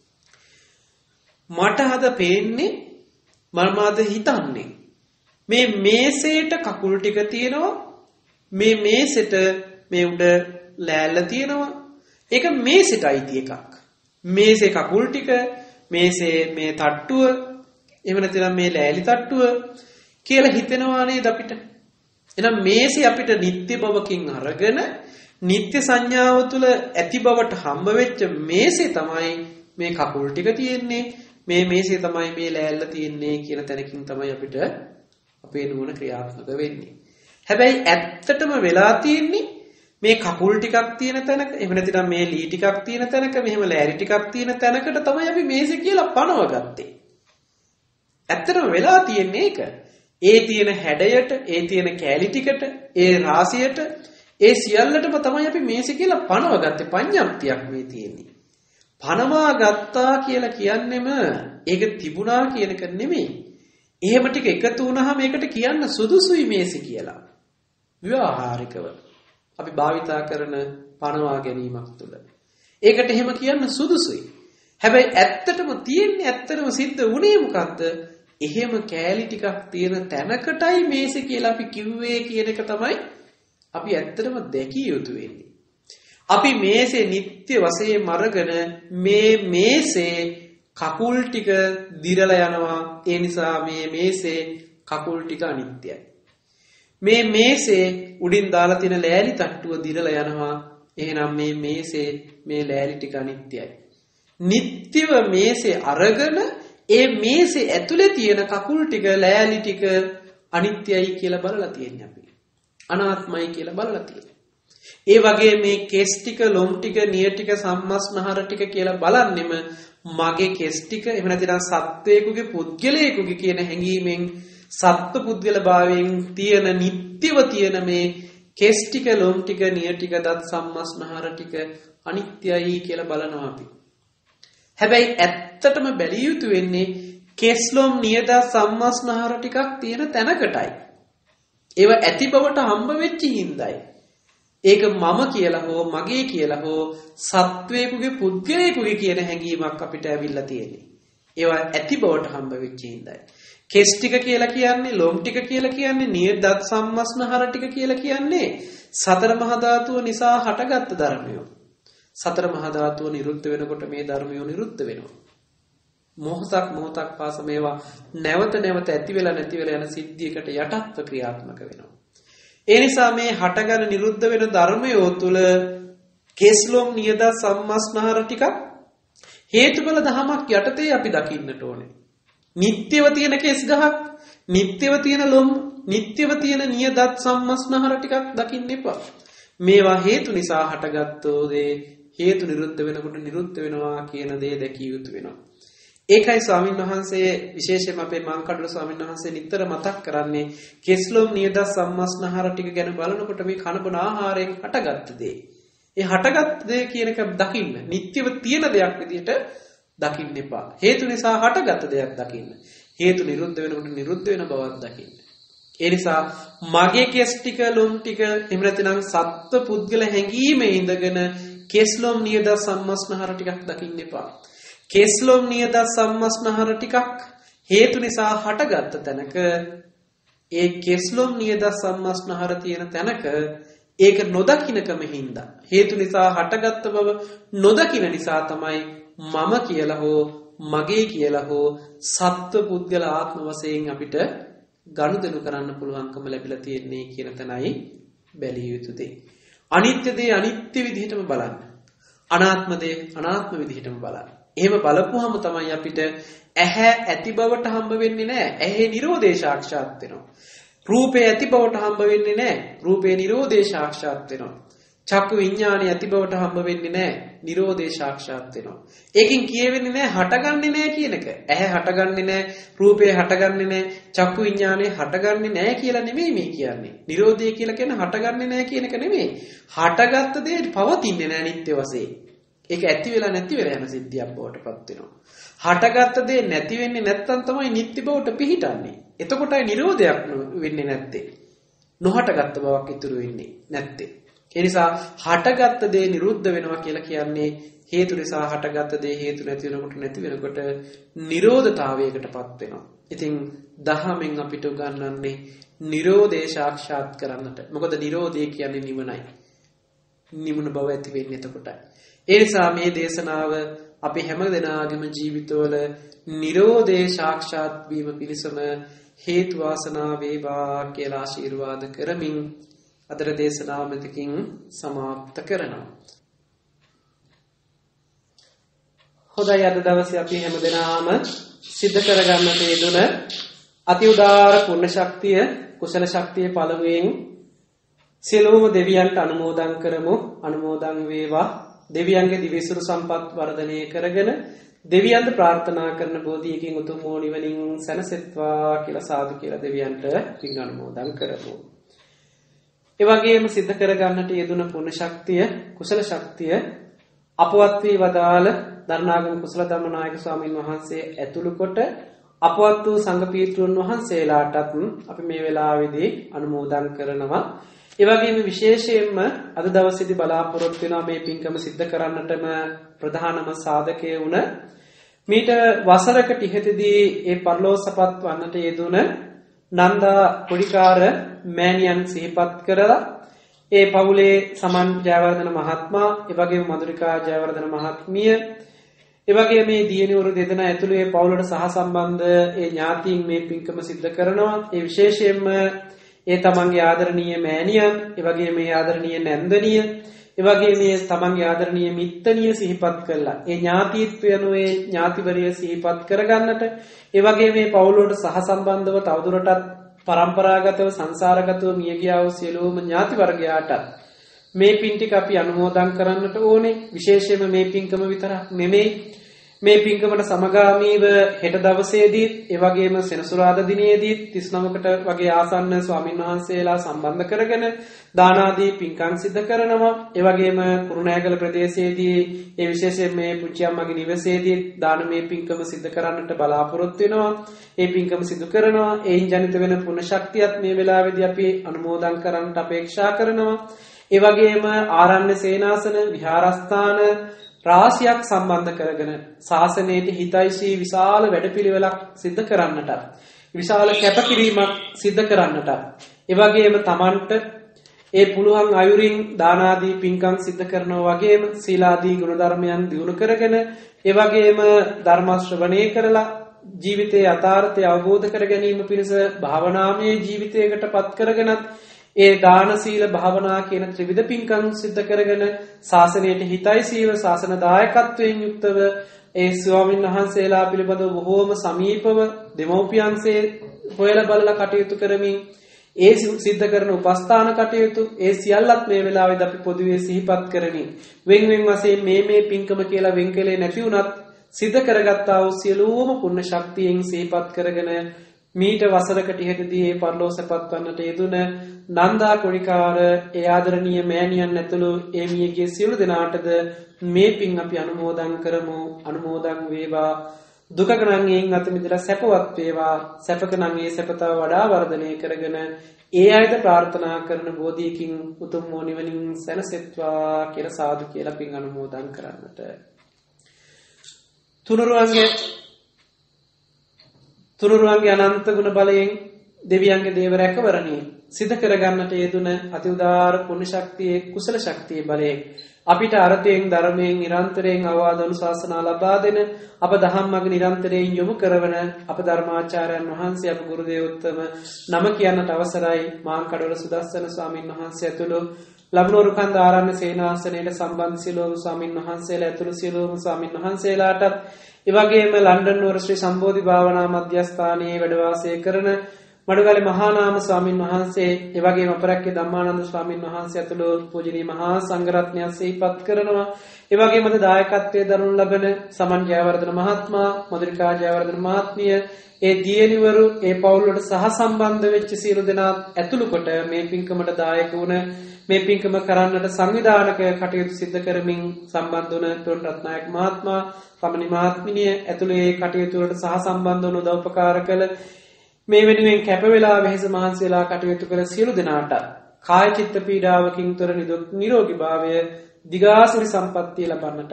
මට අද පේන්නේ මම අද හිතන්නේ මේ මේසෙට කකුල් ටික තියෙනවා. මේ මේසෙට මේ උඩ ලෑල්ල තියෙනවා. ඒක මේසෙට අයිති එකක්. මේසේ කකුල් ටික මේසේ මේ තට්ටුව එහෙම නැත්නම් මේ ලෑලි තට්ටුව කියලා හිතෙනවා නේද අපිට? එහෙනම් මේසේ අපිට නිත්‍ය බවකින් අරගෙන නිත්‍ය සංඥාව තුළ ඇති බවට හම්බ වෙච්ච මේසේ තමයි මේ කකුල් ටික තියෙන්නේ. මේ මේසේ තමයි මේ ලෑල්ල තියෙන්නේ කියන තැනකින් තමයි අපිට අපේ නුවණ ක්‍රියාත්මක වෙන්නේ. හැබැයි ඇත්තටම වෙලා තියෙන්නේ මේ කකුල් ටිකක් තියෙන තැනක එහෙම නැත්නම් මේ ලී ටිකක් තියෙන තැනක මෙහෙම ලෑලි ටිකක් තියෙන තැනකට තමයි අපි මේසේ කියලා පනවගත්තේ. ඇත්තටම වෙලා තියෙන්නේ ඒක. ඒ තියෙන හැඩයට, ඒ තියෙන කෑලි ටිකට, ඒ රාශියට, ඒ සියල්ලටම තමයි අපි මේසෙ කියලා පනවගත්තේ. පඤ්ඤාප්තියක් මේ තියෙන්නේ. පනවා ගත්තා කියලා කියන්නෙම ඒක තිබුණා කියන එක නෙමෙයි. එහෙම ටික එකතු වුණාම ඒකට කියන්න සුදුසුයි මේසෙ කියලා. ව්‍යවහාරිකව අපි භාවිතා කරන පනවා ගැනීමක් තුළ. ඒකට එහෙම කියන්න සුදුසුයි. හැබැයි ඇත්තටම තියෙන්නේ ඇත්තටම සිද්ධ වුණේ මොකද්ද? එහෙම කෑලි ටිකක් තියෙන තැනකටයි මේසෙ කියලා අපි කිව්වේ කියන එක තමයි අපි ඇත්තටම දැකිය යුතු වෙන්නේ. අපි මේසේ නිත්‍ය වශයෙන් අරගෙන මේ මේසේ කකුල් ටික දිරලා යනවා. ඒ නිසා මේ මේසේ කකුල් ටික අනිත්‍යයි. මේ මේසේ උඩින් දාලා තියෙන ලෑලි තට්ටුව දිරලා යනවා. එහෙනම් මේ මේසේ මේ ලෑලි ටික අනිත්‍යයි. නිත්‍යව මේසේ අරගෙන ඒ මේසේ ඇතුලේ තියෙන කකුල් ටික ලෑලි ටික අනිත්‍යයි කියලා බලලා තියෙන්නේ අපි. අනාත්මයි කියලා බලලා තියෙන්නේ. ඒ වගේ මේ කෙස් ටික, ලොම් ටික, නිය ටික, සම්මස්නහර ටික කියලා බලන්නෙම මගේ කෙස් ටික එහෙම නැත්නම් සත්වයකගේ පුද්ගලයෙකුගේ කියන හැඟීමෙන් සත්ව පුද්ගල භාවයෙන් තියෙන නිට්ටයව තියෙන මේ කෙස් ටික, ලොම් ටික, නිය ටික, දත් සම්මස්නහර ටික අනිත්‍යයි කියලා බලනවා අපි. හැබැයි ඇත්තටම බැලිය යුතු වෙන්නේ කෙස්ලොම් නියද සම්මස්නහර ටිකක් තියෙන තැනකටයි. ඒව ඇති බවට හම්බ වෙච්ච හිඳයි. ඒක මම කියලා හෝ මගේ කියලා හෝ සත්වයකගේ පුද්ගලයෙකුගේ කියන හැඟීමක් අපිට ඇවිල්ලා තියෙන්නේ. ඒවා ඇති බවට හම්බ වෙච්ච හිඳයි. කෙස් ටික කියලා කියන්නේ, ලොම් ටික කියලා කියන්නේ, නියද සම්මස්නහර ටික කියලා කියන්නේ සතර මහා ධාතුව නිසා හටගත්තු ධර්මයෝ. සතර මහා ධාතුව නිරුද්ධ වෙනකොට මේ ධර්මයෝ නිරුද්ධ වෙනවා. මොහොතක් පාස මේවා නැවත ඇති වෙලා නැති වෙලා යන සිද්ධියකට යටත්ව ක්‍රියාත්මක වෙනවා. ඒ නිසා මේ හටගෙන නිරුද්ධ වෙන ධර්මයෝ තුල කෙස්ලොම් නියද සම්මස්නහර ටික හේතුඵල ධමයක් යටතේ අපි දකින්නට ඕනේ. නිට්ටයව තියෙන කෙස් ගහක්, නිට්ටයව තියෙන ලොම්, නිට්ටයව තියෙන නියදත් සම්මස්නහර ටිකක් දකින්න එපා. මේවා හේතු නිසා හටගත්තෝ දේ හේතු නිරුද්ධ වෙනකොට නිරුද්ධ වෙනවා කියන දේ දැකිය යුතු වෙනවා. ඒකයි ස්වාමීන් වහන්සේ විශේෂයෙන්ම අපේ මාංකඩල ස්වාමීන් වහන්සේ නිතර මතක් කරන්නේ කෙස්ලොම් නියද සම්මස්නහර ටික ගැන බලනකොට මේ කනබන ආහාරයෙන් හටගත්ත දේ. ඒ හටගත්ත දේ කියන එක දකින්න. නිට්ටයව තියෙන දෙයක් විදිහට දකින්න එපා. හේතු නිසා හටගත්ත දෙයක් දකින්න. හේතු නිරුද්ධ වෙනකොට නිරුද්ධ වෙන බවක් දකින්න. ඒ නිසා මගේ කෙස් ටික ලොම් ටික එහෙම නැත්නම් සත්ව පුද්ගල හැඟීමේ ඉඳගෙන කෙස්ලොම් නියද සම්මස්නහර ටිකක් දකින්න එපා. කෙස්ලොම් නියද සම්මස්නහර ටිකක් හේතු නිසා හටගත්ත තැනක ඒ කෙස්ලොම් නියද සම්මස්නහර තියෙන තැනක ඒක නොදකින්නකම හින්දා හේතු නිසා හටගත්ත බව නොදකින්න නිසා තමයි මම කියලා හෝ මගේ කියලා හෝ සත්ව පුද්ගල ආත්ම වශයෙන් අපිට ගනුදෙනු කරන්න පුළුවන්කම ලැබිලා තියෙන්නේ කියන තැනයි බැලිය යුතු දේ. අනිත්‍ය දේ අනිත්‍ය විදිහටම බලන්න. අනාත්ම දේ අනාත්ම විදිහටම බලන්න. එහෙම බලපුවම තමයි අපිට ඇහැ ඇති බවට හම්බ වෙන්නේ නැහැ. ඇහි නිරෝධය සාක්ෂාත් වෙනවා. රූපේ ඇති බවට හම්බ වෙන්නේ නැහැ. රූපේ නිරෝධය සාක්ෂාත් වෙනවා. චක්කු විඥානය ඇති බවට හම්බ වෙන්නේ නැහැ. නිරෝධය සාක්ෂාත් වෙනවා. ඒකෙන් කියවෙන්නේ නැහැ හටගන්නේ නැහැ කියන එක. ඇහැ හටගන්නේ නැහැ, රූපේ හටගන්නේ නැහැ, චක්කු විඥානය හටගන්නේ නැහැ කියලා නෙමෙයි මේ කියන්නේ. නිරෝධය කියලා කියන්නේ හටගන්නේ නැහැ කියන එක නෙමෙයි. හටගත්ත දේ පවතින්නේ නැහැ නිත්‍ය වශයෙන්. ඒක ඇති වෙලා නැති වෙලා යන සිද්ධියක් බවට පත් වෙනවා. හටගත්ත දේ නැති වෙන්නේ නැත්තම් තමයි නිත්‍ය බවට පිහිටන්නේ. එතකොටයි නිරෝධයක් වෙන්නේ නැත්තේ. නොහටගත්ත බවක් ඉතුරු වෙන්නේ නැත්තේ. ඒ නිසා හටගත්ත දේ නිරුද්ධ වෙනවා කියලා කියන්නේ හේතු නිසා හටගත්ත දේ හේතු නැති වෙනකොට නැති වෙනකොට නිරෝධතාවයකටපත් වෙනවා. ඉතින් දහමෙන් අපිට උගන්වන්නේ නිරෝධය සාක්ෂාත් කරන්නට. මොකද නිරෝධය කියන්නේ නිවනයි. නිමුණ බව ඇති වෙන්නේ එතකොටයි. ඒ නිසා මේ දේශනාව අපි හැම දෙනාගේම ජීවිතවල නිරෝධේ සාක්ෂාත් වීම පිණිසම හේතු වාසනා වේවා කියලා ආශිර්වාද කරමින් අදට දේශනාව මෙතකින් සමාප්ත කරනවා. හොඳයි අද දවසේ අපි හැම දෙනාම සිද්ධ කරගන්න තේදුන අති උදාර පුණ්‍ය ශක්තිය කුසල ශක්තිය පළමුවෙන් සියලුම දෙවියන්ට අනුමෝදන් කරමු. අනුමෝදන් වේවා. දෙවියන්ගේ දිවිසුරු සම්පත් වර්ධනය කරගෙන දෙවියන්ට ප්‍රාර්ථනා කරන බෝධියකින් උතුම් වූ නිවනින් සැනසෙත්වා කියලා සාදු කියලා දෙවියන්ට පින් අනුමෝදන් කරමු. ඒ වගේම සිද්ධ කරගන්නට යෙදුන පුණ්‍ය ශක්තිය කුසල ශක්තිය අපවත් වී වදාළ දරණාගම කුසල ධම්මනායක ස්වාමින් වහන්සේ ඇතුළු කොට අපවත් වූ සංඝ පීඨුන් වහන්සේලාටත් අපි මේ වෙලාවේදී අනුමෝදන් කරනවා. ඒ වගේම විශේෂයෙන්ම අද දවසේදී බලාපොරොත්තු වෙනවා මේ පින්කම සිද්ධ කරන්නටම ප්‍රධානම සාධකයේ වුණ මීට වසරකට ඉහතදී ඒ පරලෝසපත් වන්නට යෙදුන නන්දා පොඩිකාර මෑණියන් සිහිපත් කරලා ඒ පවුලේ සමන් ජයවර්ධන මහත්මයා ඒ වගේම මధుරිකා ජයවර්ධන මහත්මිය ඒ වගේම මේ දියණිවරු දෙදෙනා ඇතුළු ඒ පවුලට සහසම්බන්ධ ඒ ඥාතීන් මේ පින්කම සිද්ධ කරනවා. ඒ විශේෂයෙන්ම ඒ තමන්ගේ ආදරණීය මෑණියන්, ඒ වගේම මේ ආදරණීය නැන්දනිය, ඒ වගේම මේ තමන්ගේ ආදරණීය මිත්තනිය සිහිපත් කළා. ඒ ඥාතිත්වයනෝ ඒ ඥාතිවරිය සිහිපත් කරගන්නට, ඒ වගේම මේ පවුලට සහසම්බන්ධව තවදුරටත් පරම්පරාගතව සංසාරගතව මිය ගියා වූ සියලුම ඥාති වර්ගයාට මේ පින් ටික අපි අනුමෝදන් කරන්නට ඕනේ. විශේෂයෙන්ම මේ පින්කම විතරක් නෙමෙයි මේ පින්කමට සමගාමීව හෙට දවසේදී ඒ වගේම සෙනසුරාදා දිනේදී 39කට වගේ ආසන්න ස්වාමීන් වහන්සේලා සම්බන්ධ කරගෙන දාන ආදී පින්කම් සිදු කරනවා. ඒ වගේම කුරුණෑගල ප්‍රදේශයේදී ඒ විශේෂයෙන් මේ පුංචි අම්මගේ නිවසේදී දානමය පින්කම සිදු කරන්නට බලාපොරොත්තු වෙනවා. ඒ පින්කම සිදු කරනවා. ඒයින් ජනිත වෙන පුණ්‍ය ශක්තියත් මේ වෙලාවේදී අපි අනුමෝදන් කරන්නට අපේක්ෂා කරනවා. ඒ වගේම ආරණ්‍ය සේනාසන විහාරස්ථාන රාශියක් සම්බන්ධ කරගෙන ශාසනයට හිතයිසී විශාල වැඩපිළිවෙලක් සිද්ධ කරන්නට විශාල කැපකිරීමක් සිද්ධ කරන්නට ඒ වගේම තමන්ට ඒ පුළුවන් අයුරින් දාන ආදී පින්කම් සිද්ධ කරනවා වගේම සීලාදී ගුණධර්මයන් දියුණු කරගෙන ඒ වගේම ධර්ම ශ්‍රවණය කරලා ජීවිතයේ යථාර්ථය අවබෝධ කර ගැනීම පිණිස භාවනාමය ජීවිතයකටපත් කරගෙනත් ඒ දාන සීල භාවනා කියන ත්‍රිවිධ පින්කම් සිද්ධ කරගෙන ශාසනයට හිතයිසීව ශාසන දායකත්වයෙන් යුක්තව ඒ ස්වාමීන් වහන්සේලා පිළිබඳව බොහෝම සමීපව දෙමෝපියන්සේ හොයලා බලලා කටයුතු කරමින් ඒ සිද්ධ කරන උපස්ථාන කටයුතු ඒ සියල්ලත් මේ වෙලාවේදී අපි පොදුවේ සිහිපත් කරමින් වෙන් වශයෙන් මේ පින්කම කියලා වෙන් කලේ නැති වුණත් සිද්ධ කරගත්තා වූ සියලුම පුණ්‍ය ශක්තියෙන් සිහිපත් කරගෙන මීට වසරකට ඉහතදී ඒ පරලෝසපත් වන්නට යෙදුන නන්දා කුණිකාර ඒ ආදරණීය මෑණියන් ඇතුළු ඒ මියගේ සියලු දෙනාටද මේ පින් අපි අනුමෝදන් කරමු. අනුමෝදන් වේවා. දුකක නම් එයින් අත මිදලා සැපවත් වේවා. සැපක නම් ඒ සැපත වඩා වර්ධනය කරගෙන ඒ අයද ප්‍රාර්ථනා කරන බෝධියකින් උතුම් වූ නිවනින් සැනසෙත්වා කියලා සාදු කියලා පින් අනුමෝදන් කරන්නට. තුනුරුවන්ගේ අනන්ත ගුණ බලයෙන් දෙවියන්ගේ දේව රැකවරණය සිද්ධ කරගන්නට යෙදුන අති උදාර පුණ්‍ය ශක්තියේ කුසල ශක්තියේ බලයෙන් අපිට අර්ථයෙන් ධර්මයෙන් නිරන්තරයෙන් අවවාද අනුශාසනා ලබා දෙන අප ධම්මග නිරන්තරයෙන් යොමු කරවන අප ධර්මාචාර්යයන් වහන්සේ අප ගුරු දේවෝත්තම නම කියන්නට අවසරයි. මාංකඩවල සුදස්සන ස්වාමීන් වහන්සේ ඇතුළු ලබනෝරු කන්ද ආරණ්‍ය සේනාසනයට සම්බන්ධ සියලුම ස්වාමීන් වහන්සේලා ඇතුළු සියලුම ස්වාමීන් වහන්සේලාටත් එවැගේම ලන්ඩන් නුවර ශ්‍රී සම්බෝධි භාවනා මධ්‍යස්ථානයේ වැඩ වාසය කරන මඩුගල මහා නාම ස්වාමීන් වහන්සේ එවැගේම අපරැක්කේ ධම්මානන්ද ස්වාමීන් වහන්සේ ඇතුළු පූජනීය මහා සංඝරත්නය සිහිපත් කරනවා. එවැගේම දායකත්වයේ දරනු ලබන සමන් ජයවර්ධන මහත්මයා, මధుරිකා ජයවර්ධන මහත්මිය, ඒ දියණිවරු ඒ පවුල් වලට සහ සම්බන්ධ වෙච්ච සියලු දෙනා ඇතුළු කොට මේ පින්කමට දායක වුණ මේ පින්කම කරන්නට සංවිධානක කටයුතු සිදු කරමින් සම්බන්ධ වුණ තොන් රත්නායක මහත්මයා, කමනි මහත්මිනිය ඇතුළු ඒ කටයුතු වලට සහ සම්බන්ධ වුණ උදව්පකාර කළ මේ වෙනුවෙන් කැප වෙලා වෙහෙස මහන්සි වෙලා කටයුතු කළ සියලු දෙනාට කාය චිත්ත පීඩාවකින් තොර නිරෝගී භාවය දිගාසිරි සම්පත්තිය ලබන්නට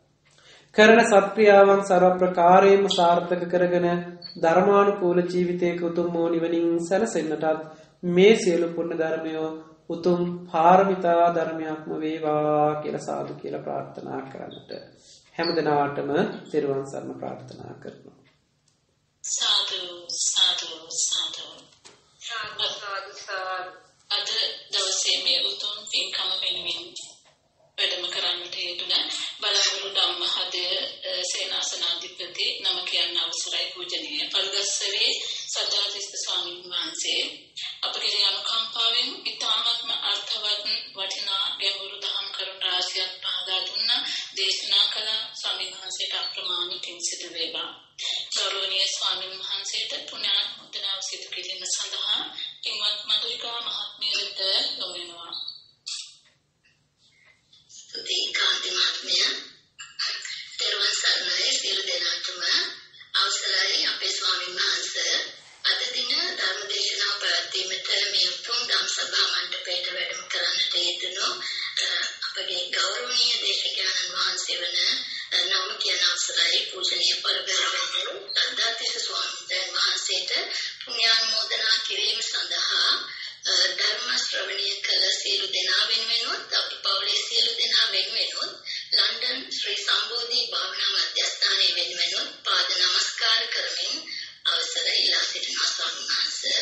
කරන සත්ක්‍රියාවන් ਸਰව ප්‍රකාරයෙන්ම සාර්ථක කරගෙන ධර්මානුකූල ජීවිතයක උතුම් වූ නිවනින් සැනසෙන්නටත් මේ සියලු පුණ්‍ය ධර්මය උතුම් පාරමිතා ධර්මයක්ම වේවා කියලා සාදු කියලා ප්‍රාර්ථනා කරන්නට හැමදෙනාටම සිරුවන් සරණ ප්‍රාර්ථනා කරනවා. සාදු සාදු සාදු සාදු සාදු. අද දවසේ මේ උතුම් පින්කම වෙනුවෙන් වැඩම කරන්නට යෙදුන බලාගුරු ධම්මහදය සේනාසනාධිපති නම කියන්න අවසරයි පූජනීය පල්ගස්සවේ සද්ධාතිස්ස ස්වාමීන් වහන්සේ අපගේ අනුකම්පාවෙන් ඉතාමත්ම අර්ථවත් වටිනා ගැඹුරු දහම් කරුණු රාශියක් පහදා දුන්න දේශනා කළ ස්වාමීන් වහන්සේට අප්‍රමාණ පින් සිදු වේවා. ගෞරවනීය ස්වාමීන් වහන්සේට පුණ්‍යානුමෝදනාව සිදු කිරීම සඳහා පින්වත් මధుරිකා මහත්මිය වෙත යොමු වෙනවා. කාන්ති මහත්මිය දරුවන් සරණයි සියලු දෙනාටම අවසරයි අපේ ස්වාමීන් වහන්සේ අද දින ධර්ම දේශනාව පැවැත්වීමට මේ උතුම් ධම් සභා මණ්ඩපයට වැඩම කරන්නට යෙදුණු අපගේ ගෞරවනීය දේශකයන්න් වහන්සේ වන නම කියන අවසරයි පූජනීය පරිබරවැන්න සද්ධාතිස්ස ස්වාමීන් වහන්සේට පුණ්‍යානුමෝදනා කිරීම සඳහා ධර්ම ශ්‍රවණය කළ සියලු දෙනා වෙනුවෙනුත් අපි පවුලේ සියලු දෙනා වෙනුවෙනුත් ලන්ඩන් ශ්‍රී සම්බෝධි භාවනා මධ්‍යස්ථානයේ වෙනුවෙනුත් පාද නමස්කාර කරමින් අවසර ඉල්ලා සිටිනවා ස්වාමීන් වහන්සේ.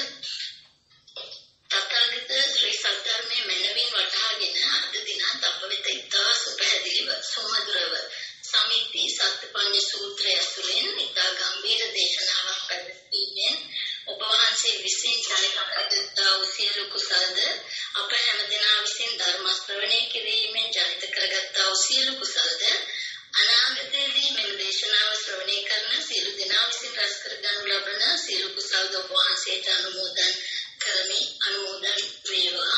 තථාගත ශ්‍රී සද්ධර්මයේ මනවින් වටහාගෙන අද දිනත් අප වෙත ඉතා සුපැහැදිලිව සුමధుරව සමිති සත්පඤ්ඤ සූත්‍රය ඇතුළෙන් ඉතා ගම්භීර දේශනාවක් පැවැත්වීමෙන් ඔබ වහන්සේ විසින් ජනිතකරගත්තා වූ සියලු කුසල්ද අප හැම දෙනා විසින් ධර්ම ශ්‍රවණය කිරීමෙන් ජනිත කරගත්තා වූ සියලු කුසල්ද අනාගතයේදී මෙම දේශනාව ශ්‍රවණය කරන සියලු දෙනා විසින් රැස් කරගනු ලබන සියලු කුසල්ද ඔබ වහන්සේට අනුමෝදන් කරමි. අනුමෝදන් වේවා.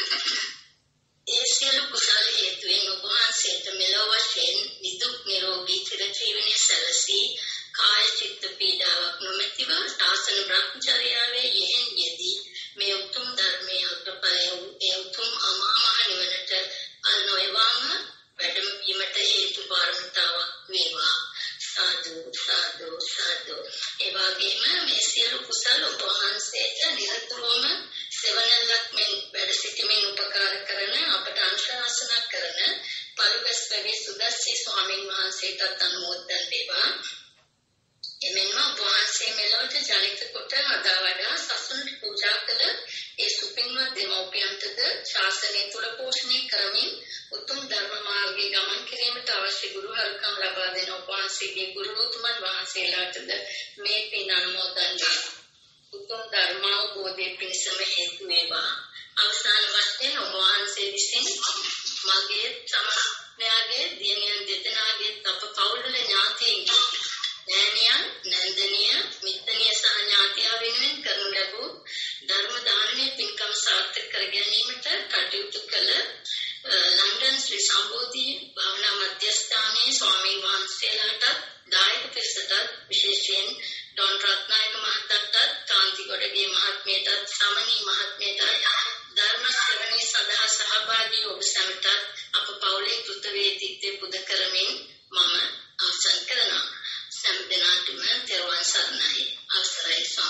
ඒ සියලු කුසල හේතුවෙන් ඔබ වහන්සේට මෙලොව වශයෙන් නිදුක් නිරෝගී චිරජීවනයේ සැලසී කාය චිත්ත පීඩාවක් නොමැතිව ශාසන බ්‍රහ්මචර්යාවේ යෙහෙන් යෙදී මේ උතුම් ධර්මයේ අත්පය වූ ඒ උතුම් අමා මහ නිවනට අනුයවම වැඩම වීමට හේතු පාරමිතාවක් වේවා. සාදු සාදු සාදු. ඒ වගේම මේ සියලු කුසල ඔබ වහන්සේට නිරතුරුවම සෙවණැල්ලක් මෙන් වැඩ සිටීමෙන් උපකාර කරන අපට අනුශාසනා කරන පරිවස්තගේ සුදස්සී ස්වාමීන් වහන්සේටත් අනුමෝදන් වේවා. එමෙන්ම වහන්සේ මෙලොවට ජනිත කොට අදා වඩා සසුනට පූජා කළ ඒ සුපින්වත් දෙමව්පියන්ටද ශාසනය තුළ පෝෂණය කරමින් උතුම් ධර්ම මාර්ගයේ ගමන් කිරීමට අවශ්‍ය ගුරු හරුකම් ලබා දෙන වහන්සේගේ ගුරු උතුමන් වහන්සේලාටද මේ පින් අනුමෝදන් වේවා. උතුම් ධර්මාවබෝධයේ පිණිසම හේතු වේවා. අවසාන වශයෙන් ඔබ වහන්සේ විසින් මගේ සමස්තයාගේ දියණියන් දෙදෙනාගේ අප පවුල්වල ඥාතීන්ගේ නෑනියන් නන්දනිය මිත්තනිය සහ ඥාතියා වෙනුවෙන් කරනු ලැබූ ධර්ම දානමය පින්කම් සාර්ථක කර ගැනීමට කටයුතු කළ ලන්ඩන් ශ්‍රී සම්බෝධි භාවනා මධ්‍යස්ථානයේ ස්වාමීන් වහන්සේලාට දායක පිරිසට විශේෂයෙන් ඩොන් රත්නායක මහතාට කාන්තිගොඩගේ මහත්මියට සමනී මහත්මියට ධර්ම ශ්‍රවණය සඳහා සහභාගී ඔබ සැමට අප පවුලේ කෘතවේදීත්වය පුද කරමින් මම අවසන් කරනවා. සෑම දිනකටම තෙරුවන් සරණයි. අවසරයි.